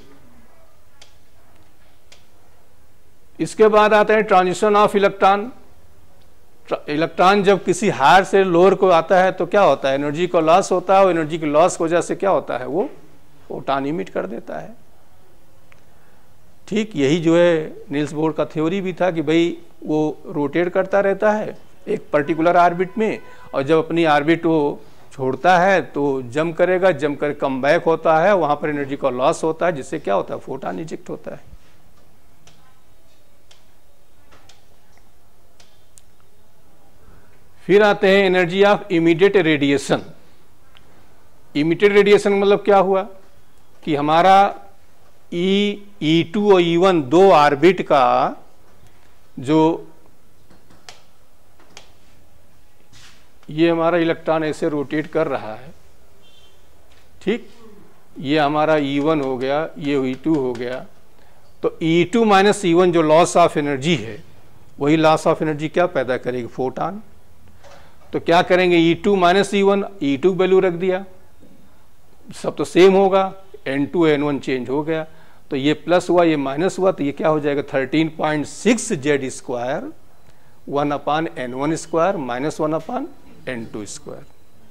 A: इसके बाद आता है ट्रांजिशन ऑफ इलेक्ट्रॉन। इलेक्ट्रॉन जब किसी हायर से लोअर को आता है तो क्या होता है, एनर्जी का लॉस होता है, और एनर्जी की लॉस की वजह से क्या होता है, वो फोटॉन इमिट कर देता है। ठीक, यही जो है नील्स बोर का थ्योरी भी था कि भाई वो रोटेट करता रहता है एक पर्टिकुलर ऑर्बिट में, और जब अपनी ऑर्बिट वो छोड़ता है तो जम करेगा, जम कर कम बैक होता है, वहां पर एनर्जी का लॉस होता है, जिससे क्या होता है, फोटॉन इजेक्ट होता है। फिर आते हैं energy of immediate radiation. Immediate radiation मतलब क्या हुआ कि हमारा ई ई टू और ई वन दो ऑर्बिट का जो ये हमारा इलेक्ट्रॉन ऐसे रोटेट कर रहा है, ठीक, ये हमारा ई वन हो गया, ये ई टू हो गया, तो E two minus E one जो लॉस ऑफ एनर्जी है, वही लॉस ऑफ एनर्जी क्या पैदा करेगी, फोटॉन। तो क्या करेंगे, E two minus E one, E two value रख दिया, सब तो सेम होगा, N two N one change हो गया, तो ये प्लस हुआ, ये माइनस हुआ, तो ये क्या हो जाएगा, thirteen point six Z square one upon N one square minus one upon N two square.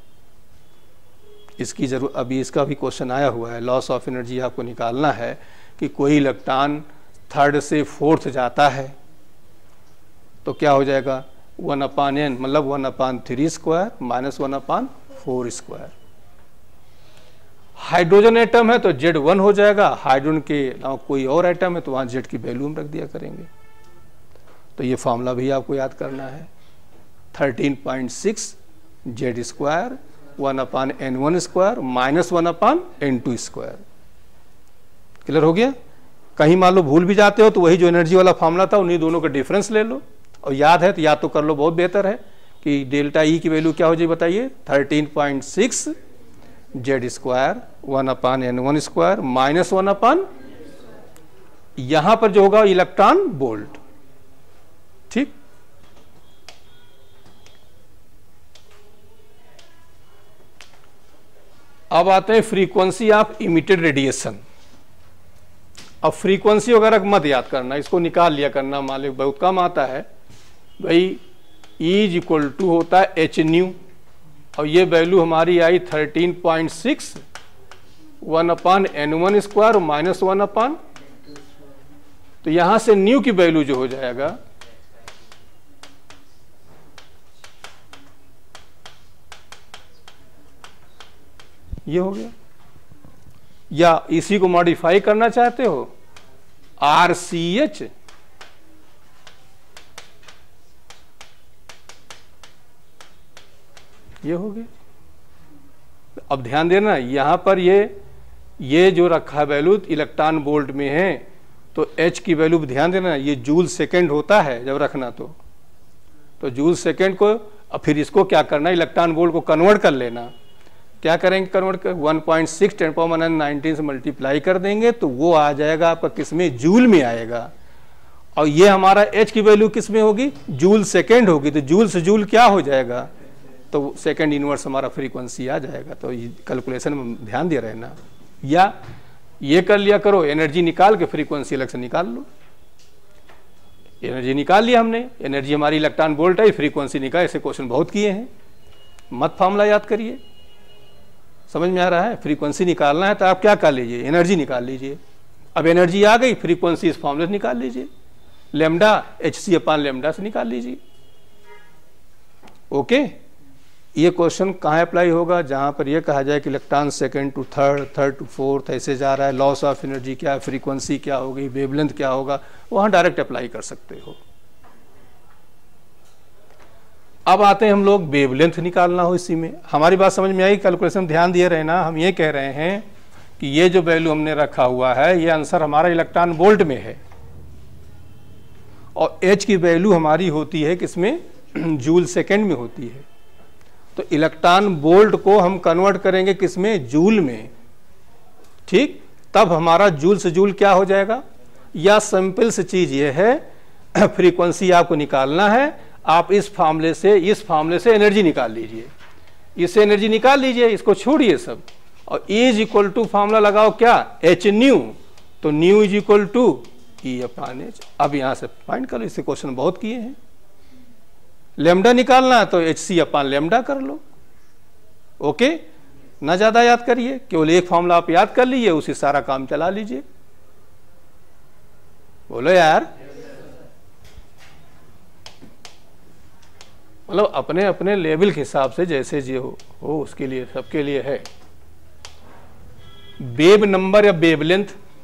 A: इसकी जरूर अभी इसका भी क्वेश्चन आया हुआ है, लॉस ऑफ एनर्जी आपको निकालना है कि कोई इलेक्ट्रॉन थर्ड से फोर्थ जाता है तो क्या हो जाएगा, वन अपान एन मतलब one upon three square minus one upon four square. Hydrogen atom है तो जेड वन हो जाएगा, हाइड्रोजन के अलावा कोई और एटम है तो वहां जेड की वैल्यू हम रख दिया करेंगे। तो ये फॉर्मूला भी आपको याद करना है, thirteen point six Z square one upon N one square minus one upon N two square. Clear हो गया? कहीं मान लो भूल भी जाते हो तो वही जो एनर्जी वाला फॉर्मूला था उन्हीं दोनों का डिफरेंस ले लो, और याद है तो याद तो कर लो, बहुत बेहतर है कि डेल्टा ई की वैल्यू क्या हो जाए बताइए, thirteen point six Z square one upon N one square minus one upon, यहां पर जो होगा इलेक्ट्रॉन वोल्ट। ठीक, अब आते हैं फ्रीक्वेंसी ऑफ इमिटेड रेडिएशन। अब फ्रीक्वेंसी वगैरह मत याद करना, इसको निकाल लिया करना, मान लो बहुत कम आता है भाई, E इज इक्वल टू होता है एच न्यू, और ये वैल्यू हमारी आई thirteen point six one upon N one square minus one upon, तो यहां से न्यू की वैल्यू जो हो जाएगा ये हो गया, या इसी को मॉडिफाई करना चाहते हो आर सी एच ये हो गया। अब ध्यान देना यहाँ पर ये ये जो रखा है वैल्यू इलेक्ट्रॉन वोल्ट में है, तो एच की वैल्यू ध्यान देना, ये जूल सेकेंड होता है जब रखना, तो तो जूल सेकेंड को, अब फिर इसको क्या करना, इलेक्ट्रॉन वोल्ट को कन्वर्ट कर लेना। क्या करेंगे कन्वर्ट कर, one point six ten power minus nineteen से मल्टीप्लाई कर देंगे तो वो आ जाएगा आपका किस में, जूल में आएगा। और ये हमारा एच की वैल्यू किस में होगी, जूल सेकेंड होगी, तो जूल से जूल क्या हो जाएगा, तो सेकेंड इनवर्स हमारा फ्रीक्वेंसी आ जाएगा। तो कैलकुलेशन में ध्यान दे रहे ना, या ये कर लिया करो, एनर्जी निकाल के फ्रीक्वेंसी अलग से निकाल लो। एनर्जी निकाल लिया हमने, एनर्जी हमारी इलेक्ट्रॉन वोल्ट है, फ्रीक्वेंसी निकाल, ऐसे क्वेश्चन बहुत किए हैं, मत फॉर्मूला याद करिए। समझ में आ रहा है, फ्रीक्वेंसी निकालना है तो आप क्या कर लीजिए, एनर्जी निकाल लीजिए। अब एनर्जी आ गई, फ्रीक्वेंसी इस फॉर्मूले से निकाल लीजिए, lambda H C upon lambda से निकाल लीजिए। ओके, ये क्वेश्चन कहाँ अप्लाई होगा, जहाँ पर ये कहा जाए कि electron second to third, third to fourth ऐसे जा रहा है, लॉस ऑफ एनर्जी क्या है, फ्रीक्वेंसी क्या होगी, वेवलेंथ क्या होगा, वहाँ डायरेक्ट अप्लाई कर सकते हो। अब आते हैं हम लोग वेवलेंथ निकालना हो, इसी में हमारी बात समझ में आई, कैलकुलेशन ध्यान दिए रहे ना। हम ये कह रहे हैं कि ये जो वैल्यू हमने रखा हुआ है, ये आंसर हमारा इलेक्ट्रॉन वोल्ट में है, और एच की वैल्यू हमारी होती है किसमें, जूल सेकेंड में होती है। तो इलेक्ट्रॉन वोल्ट को हम कन्वर्ट करेंगे किसमें, जूल में, ठीक, तब हमारा जूल से जूल क्या हो जाएगा। या सिंपल सी चीज ये है, फ्रीक्वेंसी आपको निकालना है, आप इस फार्मूले से इस फार्मूले से एनर्जी निकाल लीजिए, इससे एनर्जी निकाल लीजिए, इसको छोड़िए सब, और E is equal to formula लगाओ क्या, एच न्यू, तो nu is equal to E upon H. अब यहां से फाइंड कर लो, इससे क्वेश्चन बहुत किए हैं। लेमडा निकालना है तो एच सी अपान लेमडा कर लो। ओके, ना ज्यादा याद करिए, केवल एक फार्मूला आप याद कर लीजिए, उसी सारा काम चला लीजिए। बोलो यार, मतलब अपने अपने लेवल के हिसाब से जैसे जो हो, हो उसके लिए, सबके लिए है। वेव नंबर या वेवलेंथ,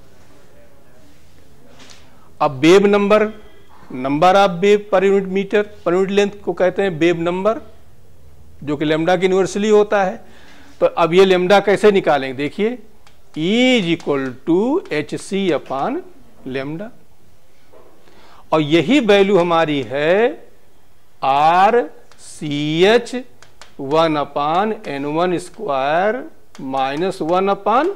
A: अब wave number, number of wave पर यूनिट मीटर पर यूनिट लेंथ को कहते हैं वेव नंबर, जो कि लेमडा की यूनिवर्सली होता है। तो अब ये लेमडा कैसे निकालेंगे, देखिए, E is equal to H C upon lambda, और यही वैल्यू हमारी है R C H one upon N one square minus one upon,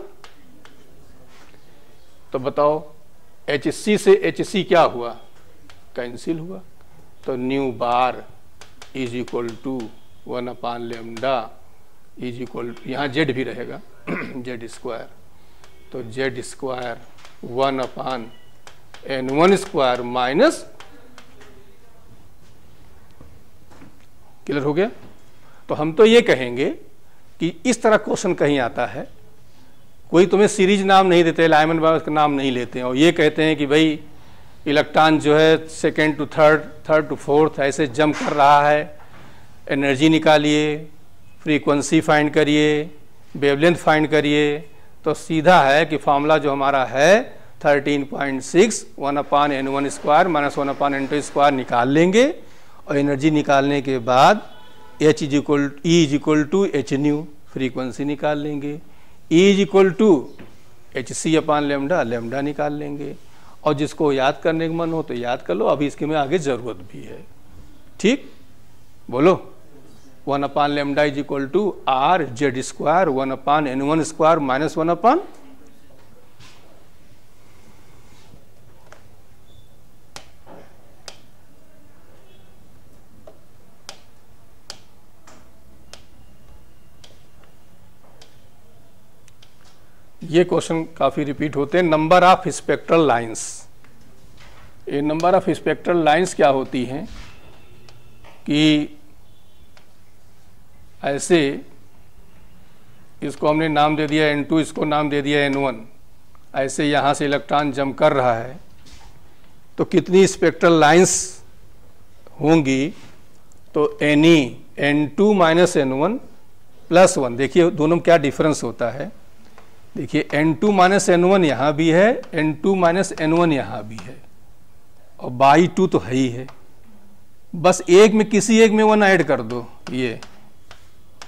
A: तो बताओ एच सी से एच सी क्या हुआ, कैंसिल हुआ, तो nu bar is equal to one upon lambda is equal, यहाँ जेड भी रहेगा जेड स्क्वायर, तो Z square one upon N one square minus, clear हो गया। तो हम तो ये कहेंगे कि इस तरह क्वेश्चन कहीं आता है, कोई तुम्हें सीरीज नाम नहीं देते, लाइमन बार्स का नाम नहीं लेते हैं, और ये कहते हैं कि भाई इलेक्ट्रॉन जो है second to third, third to fourth ऐसे जंप कर रहा है, एनर्जी निकालिए, फ्रीक्वेंसी फाइंड करिए, वेवलेंथ फाइंड करिए। तो सीधा है कि फार्मूला जो हमारा है thirteen point six one upon N one square minus one upon N two square निकाल लेंगे, और एनर्जी निकालने के बाद H is equal E is equal to H nu, frequency निकाल लेंगे, E is equal to H C upon lambda, lambda निकाल लेंगे। और जिसको याद करने का मन हो तो याद कर लो, अभी इसके में आगे जरूरत भी है, ठीक, बोलो। One upon lambda is equal to R Z square one upon N one square minus one upon, ये क्वेश्चन काफी रिपीट होते हैं। नंबर ऑफ स्पेक्ट्रल लाइंस, ये नंबर ऑफ स्पेक्ट्रल लाइंस क्या होती हैं कि ऐसे, इसको हमने नाम दे दिया एन टू, इसको नाम दे दिया एन वन, ऐसे यहाँ से इलेक्ट्रॉन जंप कर रहा है, तो कितनी स्पेक्ट्रल लाइंस होंगी, तो N E N two minus N one plus one. देखिए दोनों में क्या डिफरेंस होता है, देखिए N two minus N one यहाँ भी है, N two minus N one यहाँ भी है, और बाई टू तो है ही है, बस एक में किसी एक में वन ऐड कर दो, ये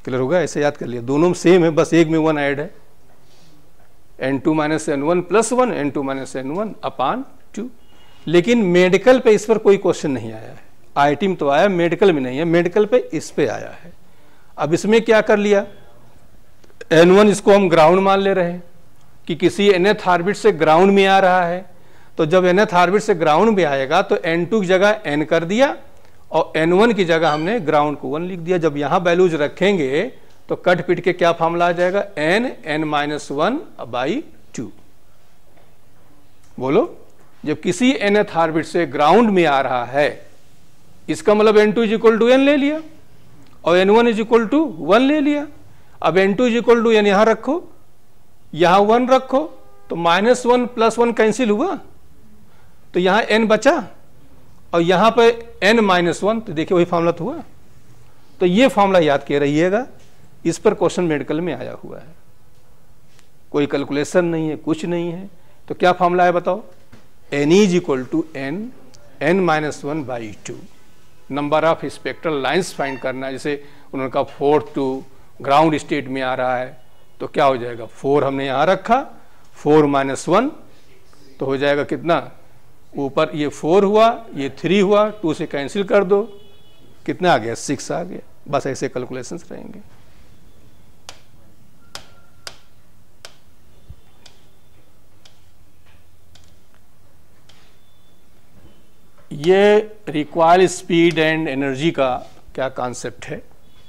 A: क्लियर होगा, ऐसे याद कर लिया, दोनों में सेम है, बस एक में वन ऐड है, N two minus N one plus one, N two minus N one upon two. लेकिन मेडिकल पे इस पर कोई क्वेश्चन नहीं आया है, आईटी में तो आया, मेडिकल में नहीं है, मेडिकल पे इस पे आया है। अब इसमें क्या कर लिया, एन वन इसको हम ग्राउंड मान ले रहे हैं कि किसी nth ऑर्बिट से ग्राउंड में आ रहा है, तो जब nth ऑर्बिट से ग्राउंड में आएगा तो एन टू की जगह n कर दिया और एन वन की जगह हमने ग्राउंड को वन लिख दिया। जब यहां वैल्यूज रखेंगे तो कट पिट के क्या फॉर्मूला आ जाएगा, n n minus one by two. बोलो, जब किसी nth ऑर्बिट से ग्राउंड में आ रहा है, इसका मतलब N two is equal to N ले लिया और N one is equal to one ले लिया। अब N two is equal to N यहां रखो, यहां वन रखो, तो minus one plus one cancel हुआ, तो यहां एन बचा और यहां पे एन माइनस वन, तो देखिए वही फॉर्मूला तो हुआ। तो ये फॉर्मूला याद कर रहिएगा, इस पर क्वेश्चन मेडिकल में आया हुआ है, कोई कैलकुलेशन नहीं है, कुछ नहीं है। तो क्या फॉर्मूला है बताओ, N is equal to N N minus one by two. Number of spectral lines find करना है, जैसे उन्होंने कहा फोर टू ग्राउंड स्टेट में आ रहा है, तो क्या हो जाएगा, फोर हमने यहां रखा, फोर माइनस वन तो हो जाएगा कितना, ऊपर ये फोर हुआ, ये थ्री हुआ, टू से कैंसिल कर दो, कितना आ गया, सिक्स आ गया। बस ऐसे कैलकुलेशंस रहेंगे। ये रिक्वायर्ड स्पीड एंड एनर्जी का क्या कॉन्सेप्ट है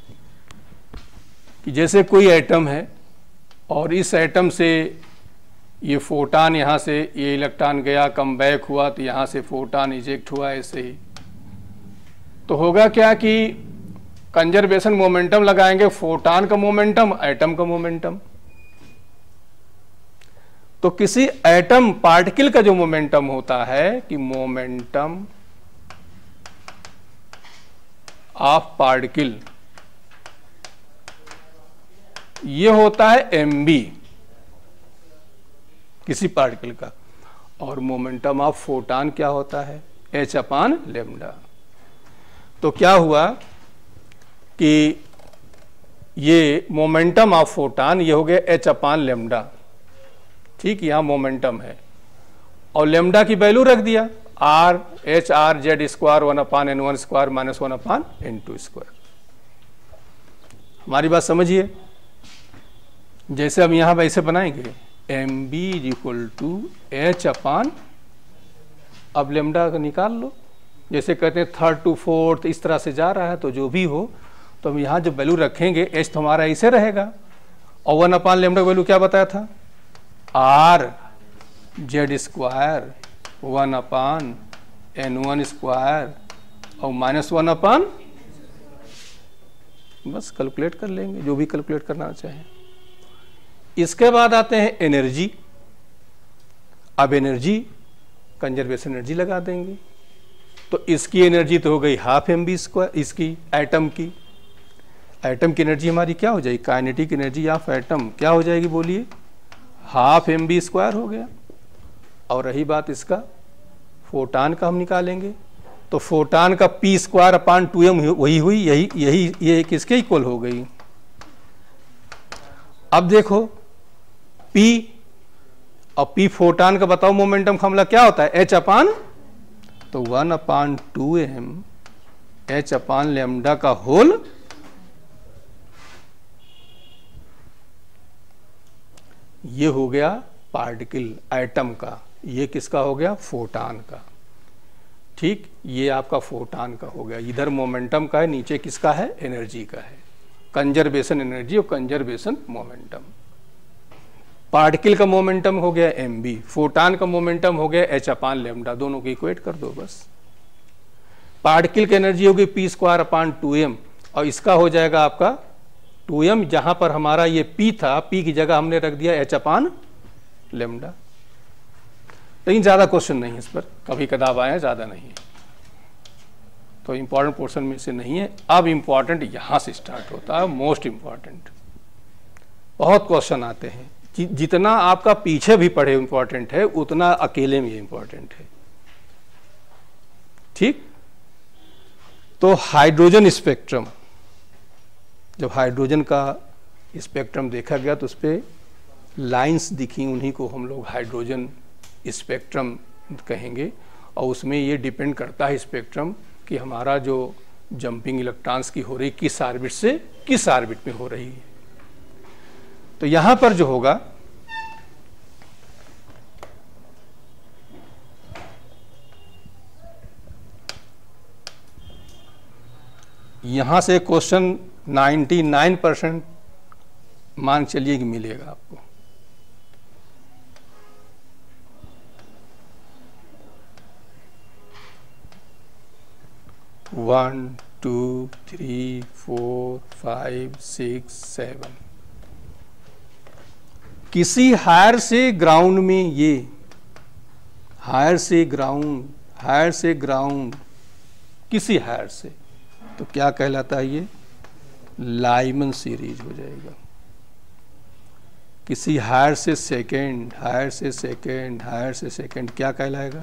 A: कि जैसे कोई एटम है और इस एटम से ये फोटान यहाँ से ये इलेक्ट्रॉन गया, कम बैक हुआ, तो यहाँ से फोटान इजेक्ट हुआ, ऐसे ही तो होगा क्या कि कंजर्वेशन मोमेंटम लगाएंगे, फोटान का मोमेंटम, एटम का मोमेंटम। तो किसी एटम पार्टिकल का जो मोमेंटम होता है कि मोमेंटम ऑफ पार्टिकल, ये होता है एम बी किसी पार्टिकल का, और मोमेंटम ऑफ फोटान क्या होता है, एच अपान लेमडा। तो क्या हुआ कि ये मोमेंटम ऑफ फोटान ये हो गया एच अपान लेमडा, ठीक, यहां मोमेंटम है और लेमडा की वैल्यू रख दिया R H R Z square one upon N one square minus one upon N two square. हमारी बात समझिए, जैसे हम यहां वैसे बनाएंगे M B is equal to H upon, अब लेमडा का निकाल लो, जैसे कहते हैं थर्ड टू फोर्थ इस तरह से जा रहा है, तो जो भी हो, तो हम यहां जब वैल्यू रखेंगे एच तो हमारा ऐसे रहेगा और वन अपान लेमडा का वैल्यू क्या बताया था, R Z square one upon N one square और माइनस वन अपान, बस कैलकुलेट कर लेंगे जो भी कैलकुलेट करना चाहें। इसके बाद आते हैं एनर्जी। अब एनर्जी कंजर्वेशन एनर्जी लगा देंगे, तो इसकी एनर्जी तो हो गई हाफ एम बी स्क्वायर, इसकी एटम की एटम की एनर्जी हमारी क्या हो जाएगी, काइनेटिक एनर्जी ऑफ एटम क्या हो जाएगी बोलिए, हाफ एम बी स्क्वायर हो गया। और रही बात इसका फोटान का, हम निकालेंगे तो फोटान का P square upon two M वही हुई, यही यही ये किसके इक्वल हो गई। अब देखो पी और पी फोटान का बताओ मोमेंटम फॉर्मूला क्या होता है, एच अपान, तो one upon two M H upon lambda का होल, ये हो गया पार्टिकल एटम का, ये किसका हो गया, फोटान का, ठीक, ये आपका फोटान का हो गया। इधर मोमेंटम का है, नीचे किसका है, एनर्जी का है, कंजर्वेशन एनर्जी और कंजर्वेशन मोमेंटम। पार्टिकल का मोमेंटम हो गया एम बी, फोटान का मोमेंटम हो गया एच अपान लेमडा, दोनों को इक्वेट कर दो बस। पार्टिकल की एनर्जी होगी P square upon two M और इसका हो जाएगा आपका टू एम, जहां पर हमारा ये पी था, पी की जगह हमने रख दिया एच अपान लेमडा। लेकिन ज्यादा क्वेश्चन नहीं है इस पर, कभी कदाब आए, ज्यादा नहीं है, तो इंपॉर्टेंट पोर्शन में से नहीं है। अब इंपॉर्टेंट यहां से स्टार्ट होता है, मोस्ट इंपॉर्टेंट। बहुत क्वेश्चन आते हैं, जितना आपका पीछे भी पढ़े इंपॉर्टेंट है, उतना अकेले में इंपॉर्टेंट है, ठीक। तो हाइड्रोजन स्पेक्ट्रम, जब हाइड्रोजन का स्पेक्ट्रम देखा गया तो उस पर लाइंस दिखी, उन्हीं को हम लोग हाइड्रोजन स्पेक्ट्रम कहेंगे। और उसमें ये डिपेंड करता है स्पेक्ट्रम कि हमारा जो जंपिंग इलेक्ट्रॉन्स की हो रही किस ऑर्बिट से किस ऑर्बिट में हो रही है। तो यहां पर जो होगा यहां से क्वेश्चन निन्यानवे परसेंट मान चलिए कि मिलेगा आपको। One two three four five six seven, किसी हायर से ग्राउंड में, ये हायर से ग्राउंड, हायर से ग्राउंड, किसी हायर से, तो क्या कहलाता है ये? लाइमन सीरीज हो जाएगा। किसी हायर से सेकेंड, हायर से सेकेंड, हायर से सेकेंड क्या कहलाएगा?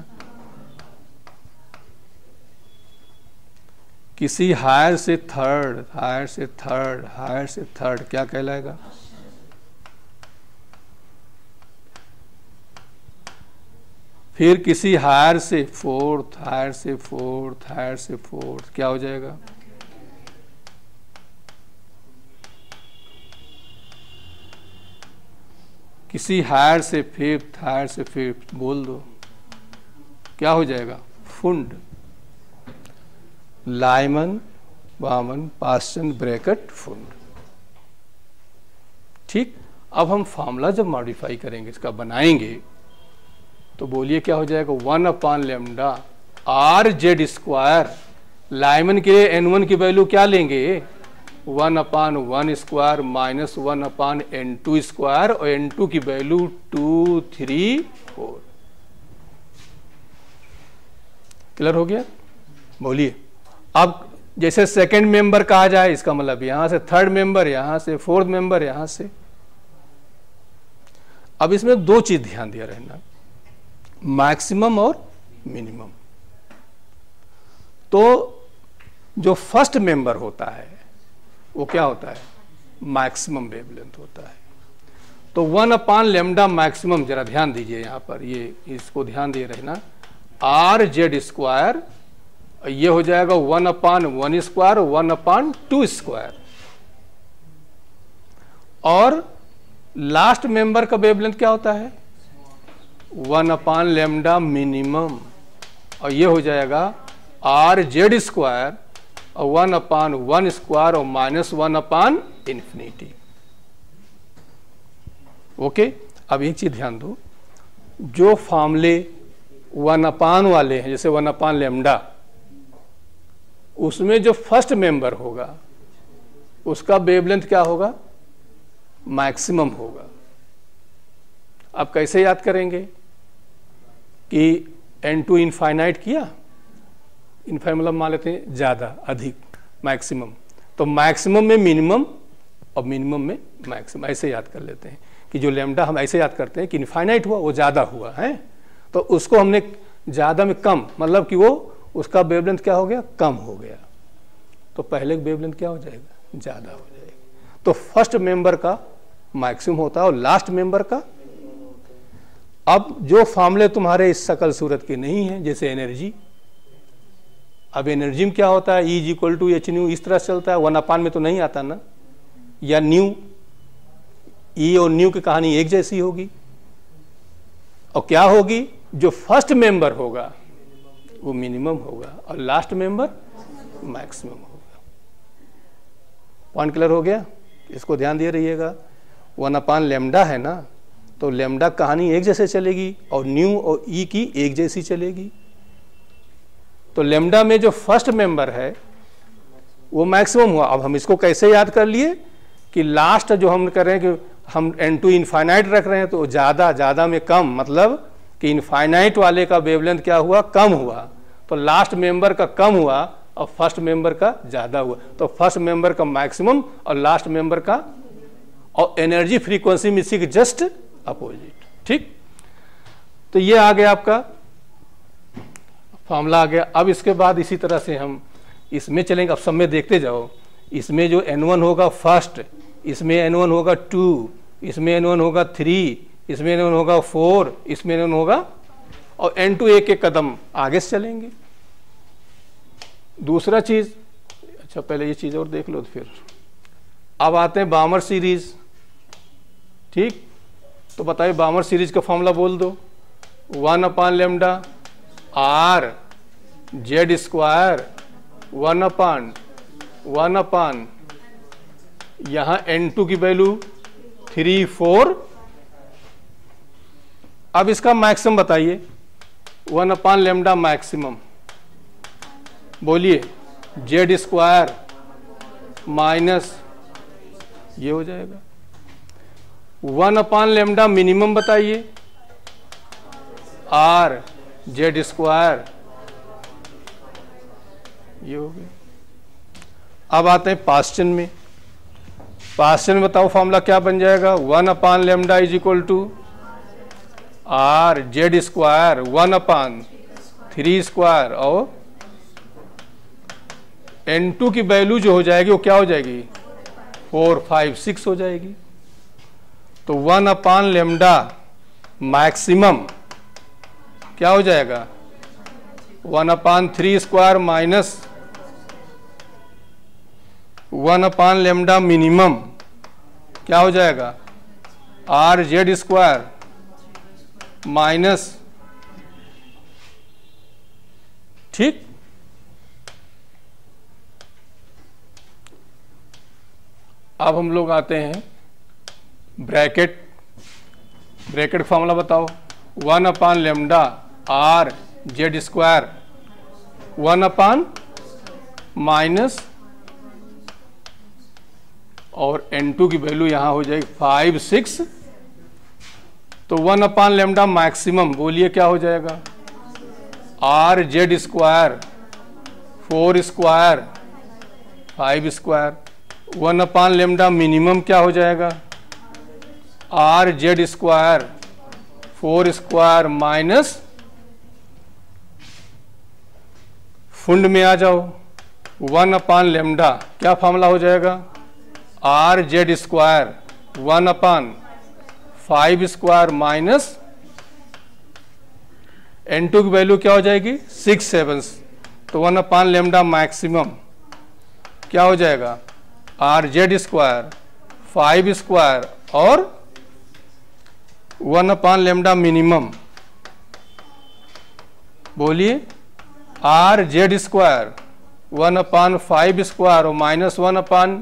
A: किसी हायर से थर्ड, हायर से थर्ड, हायर से थर्ड क्या कहलाएगा? फिर किसी हायर से फोर्थ, हायर से फोर्थ, हायर से फोर्थ क्या हो जाएगा? किसी हायर से फिफ्थ, हायर से फिफ्थ बोल दो क्या हो जाएगा? फुंड। लाइमन, वामन, पास्चन, ब्रैकेट, फुंड। ठीक। अब हम फार्मूला जब मॉडिफाई करेंगे, इसका बनाएंगे, तो बोलिए क्या हो जाएगा? One upon lambda R Z square. Lyman के लिए एन वन की वैल्यू क्या लेंगे? One upon one square minus one upon N two square, और एन टू की value two three four. Clear हो गया? बोलिए। अब जैसे सेकंड मेंबर कहा जाए, इसका मतलब यहां से थर्ड मेंबर, यहां से फोर्थ मेंबर, यहां से। अब इसमें दो चीज ध्यान दिया रहना, मैक्सिमम और मिनिमम। तो जो फर्स्ट मेंबर होता है वो क्या होता है? मैक्सिमम वेवलेंथ होता है। तो वन अपान लेमडा मैक्सिमम, जरा ध्यान दीजिए यहां पर, ये इसको ध्यान दिए रहना, आर जेड स्क्वायर, ये हो जाएगा one upon one square, one upon two square. और लास्ट मेंबर का वेवलेंथ क्या होता है? वन अपान लेमडा मिनिमम, और ये हो जाएगा आर जेड स्क्वायर और वन अपान वन स्क्वायर और minus one upon infinity. Okay. अब एक चीज ध्यान दो, जो फार्मूले वन अपान वाले हैं, जैसे वन अपान लेमडा, उसमें जो फर्स्ट मेंबर होगा उसका वेवलेंथ क्या होगा? मैक्सिमम होगा। अब कैसे याद करेंगे कि एन टू इनफाइनाइट किया, इनफाइनाइट मतलब मान लेते हैं ज्यादा, अधिक, मैक्सिमम। तो मैक्सिमम में मिनिमम और मिनिमम में मैक्सिमम, ऐसे याद कर लेते हैं कि जो लेमडा हम ऐसे याद करते हैं कि इनफाइनाइट हुआ वो ज्यादा हुआ है, तो उसको हमने ज्यादा में कम, मतलब कि वो उसका वेवलेंथ क्या हो गया? कम हो गया। तो पहले वेवलेंथ क्या हो जाएगा? ज्यादा हो जाएगा। तो फर्स्ट मेंबर का मैक्सिमम होता है और लास्ट मेंबर का। अब जो फार्मूले तुम्हारे इस शकल सूरत के नहीं है, जैसे एनर्जी, अब एनर्जी में क्या होता है? E is equal to H nu, इस तरह से चलता है, वन अपान में तो नहीं आता ना, या न्यू, ई और न्यू की कहानी एक जैसी होगी। और क्या होगी? जो फर्स्ट मेंबर होगा वो मिनिमम होगा और लास्ट मेंबर मैक्सिमम होगा। पॉइंट क्लियर हो गया? इसको ध्यान दिए रहिएगा। वन अपान लेमडा है ना, तो लेमडा कहानी एक जैसे चलेगी और न्यू और ई की एक जैसी चलेगी। तो लेमडा में जो फर्स्ट मेंबर है वो मैक्सिमम हुआ। अब हम इसको कैसे याद कर लिए कि लास्ट जो हम कर रहे हैं कि हम एन टू इनफाइनाइट रख रहे हैं, तो ज्यादा, ज्यादा में कम, मतलब कि इनफाइनाइट वाले का वेवलेंथ क्या हुआ? कम हुआ। तो लास्ट मेंबर का कम हुआ और फर्स्ट मेंबर का ज्यादा हुआ। तो फर्स्ट मेंबर का मैक्सिमम और लास्ट मेंबर का, और एनर्जी फ्रीक्वेंसी में इसी के जस्ट अपोजिट। ठीक। तो ये आ गया आपका फार्मूला आ गया। अब इसके बाद इसी तरह से हम इसमें चलेंगे। अब सब में देखते जाओ, इसमें जो एन वन होगा फर्स्ट, इसमें एन वन होगा टू, इसमें एन वन होगा थ्री, इसमें एन वन होगा फोर, इसमें एन वन होगा, और एन टू एक एक कदम आगे से चलेंगे। दूसरा चीज, अच्छा पहले ये चीज और देख लो तो फिर अब आते हैं बामर सीरीज। ठीक, तो बताइए बामर सीरीज का फॉर्मूला बोल दो। One upon lambda R Z square one upon one upon यहां एन टू की वैल्यू थ्री फोर। अब इसका मैक्सिमम बताइए, वन अपान लेमडा मैक्सिमम, बोलिए जेड स्क्वायर माइनस ये हो जाएगा। वन अपान लेमडा मिनिमम बताइए, आर जेड स्क्वायर, ये हो गया। अब आते हैं पास्चन में। पास्चन में बताओ फॉर्मूला क्या बन जाएगा, one upon lambda is equal to R Z square one upon three square, और एन टू की वैल्यू जो हो जाएगी वो क्या हो जाएगी, फोर फाइव सिक्स हो जाएगी। तो वन अपान लेमडा मैक्सिमम क्या हो जाएगा, one upon three square minus one upon lambda minimum क्या हो जाएगा, आर जेड स्क्वायर माइनस, ठीक। अब हम लोग आते हैं ब्रैकेट। ब्रैकेट फॉर्मूला बताओ, one upon lambda R Z square one upon minus, और एन टू की वैल्यू यहां हो जाएगी फाइव सिक्स। तो वन अपान लेमडा मैक्सिमम बोलिए क्या हो जाएगा, R Z square four square five square. One upon lambda minimum क्या हो जाएगा, R Z square four square minus, Pfund में आ जाओ, वन अपान लेमडा क्या फॉर्मूला हो जाएगा, R Z square one upon five square minus, N two की वैल्यू क्या हो जाएगी सिक्स सेवन। तो वन अपान लेमडा मैक्सिमम क्या हो जाएगा, R Z square five square और वन अपान लेमडा मिनिमम, बोलिए R Z square one upon five square और माइनस वन अपान,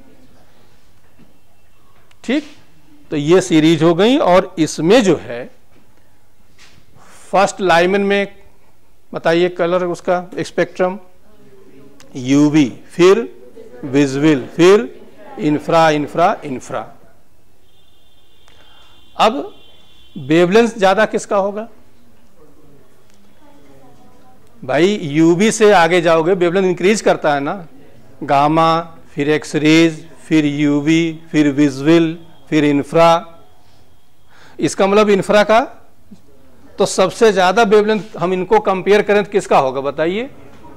A: ठीक। तो ये सीरीज हो गई। और इसमें जो है फर्स्ट लाइमन में बताइए कलर उसका स्पेक्ट्रम, यूवी, फिर विजुअल, फिर इंफ्रा इंफ्रा इंफ्रा। अब वेवलेंथ ज्यादा किसका होगा भाई, यूवी से आगे जाओगे वेवलेंथ इंक्रीज करता है ना, गामा, फिर एक्स रेज, फिर यूवी, फिर विजुअल, फिर इंफ्रा। इसका मतलब इंफ्रा का तो सबसे ज्यादा वेवलेंथ हम इनको कंपेयर करें तो किसका होगा बताइए,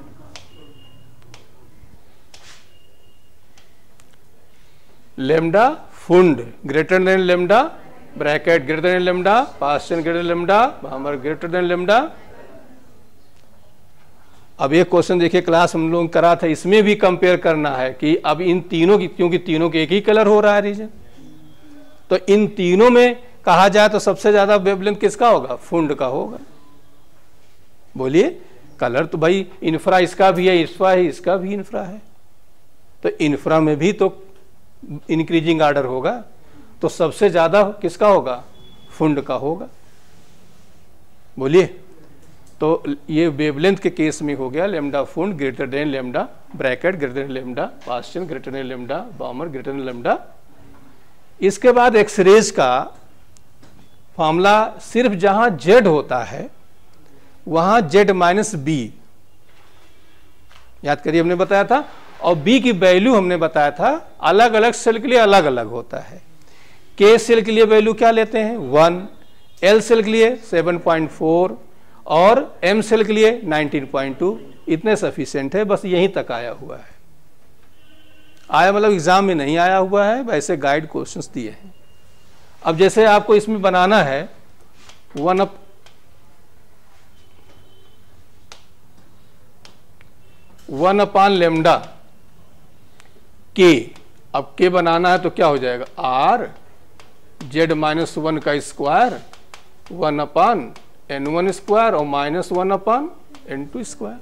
A: lambda Pfund greater than lambda Brackett greater than lambda Paschen greater than lambda Balmer greater than lambda. अब एक क्वेश्चन देखिए क्लास हम लोग करा था, इसमें भी कंपेयर करना है कि अब इन तीनों की, क्योंकि तीनों के एक ही कलर हो रहा है रीजन, तो इन तीनों में कहा जाए तो सबसे ज्यादा वेवलेंथ किसका होगा, फुंड का होगा। बोलिए कलर तो भाई इंफ्रा इसका भी है, इसका ही इसका भी इंफ्रा है, तो इंफ्रा में भी तो इंक्रीजिंग ऑर्डर होगा, तो सबसे ज्यादा किसका होगा, फुंड का होगा। बोलिए तो ये वेवलेंथ के केस में हो गया lambda Pfund greater than lambda Brackett greater than lambda Paschen greater than lambda Balmer greater than lambda. इसके बाद एक्सरेज का फॉर्मूला सिर्फ जहां जेड होता है वहां जेड माइनस बी, याद करिए हमने बताया था, और बी की वैल्यू हमने बताया था अलग अलग सेल के लिए अलग अलग होता है। के सेल के लिए वैल्यू क्या लेते हैं वन, एल सेल के लिए सेवन पॉइंट फोर और एम सेल के लिए नाइनटीन पॉइंट टू, इतने सफिशिएंट है, बस यहीं तक आया हुआ है। आया मतलब एग्जाम में नहीं आया हुआ है, वैसे गाइड क्वेश्चंस दिए हैं। अब जैसे आपको इसमें बनाना है one up one upon lambda के, अब के बनाना है तो क्या हो जाएगा, आर जेड माइनस वन का square one upon N one square और minus one upon N two square.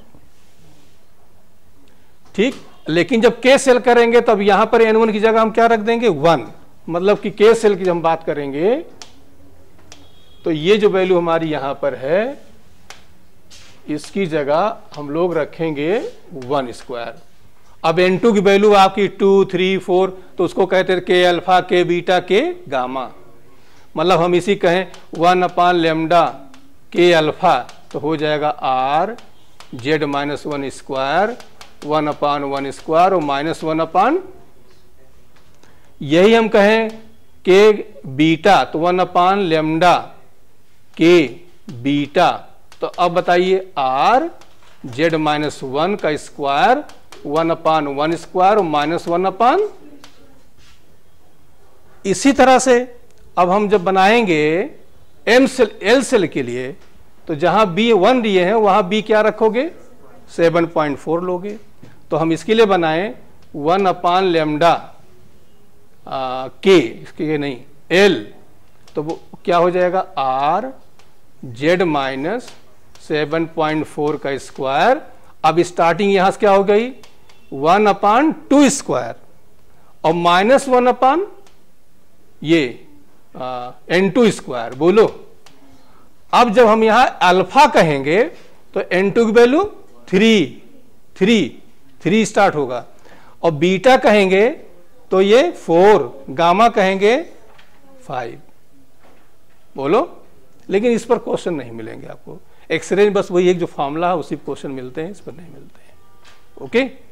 A: ठीक, लेकिन जब के सेल करेंगे तब यहां पर एन वन की जगह हम क्या रख देंगे, वन, मतलब कि के सेल की जब हम बात करेंगे तो ये जो वैल्यू हमारी यहां पर है इसकी जगह हम लोग रखेंगे वन स्क्वायर। अब एन टू की वैल्यू आपकी टू थ्री फोर, तो उसको कहते हैं के अल्फा के बीटा के गामा, मतलब हम इसी कहें वन अपान लेमडा के अल्फा, तो हो जाएगा R Z minus one square one upon one square और माइनस वन अपान, यही हम कहें के बीटा तो वन अपान लेमडा के बीटा, तो अब बताइए आर जेड माइनस वन का square one upon one square और माइनस वन अपान। इसी तरह से अब हम जब बनाएंगे एम सेल एल सेल के लिए, तो जहां बी वन दिए हैं वहां बी क्या रखोगे, सेवन पॉइंट फोर लोगे। तो हम इसके लिए बनाएं वन अपान लेमडा के, इसके नहीं एल, तो वो क्या हो जाएगा R Z minus seven point four का स्क्वायर। अब स्टार्टिंग यहां से क्या हो गई, वन अपान टू स्क्वायर और माइनस वन अपान ये एन टू स्क्वायर। बोलो, अब जब हम यहां अल्फा कहेंगे तो एन टू की value three three three start होगा, और बीटा कहेंगे तो ये फोर, गामा कहेंगे फाइव। बोलो, लेकिन इस पर क्वेश्चन नहीं मिलेंगे आपको, एक्सरे बस वही एक जो फॉर्मूला है उसी क्वेश्चन मिलते हैं, इस पर नहीं मिलते हैं। ओके।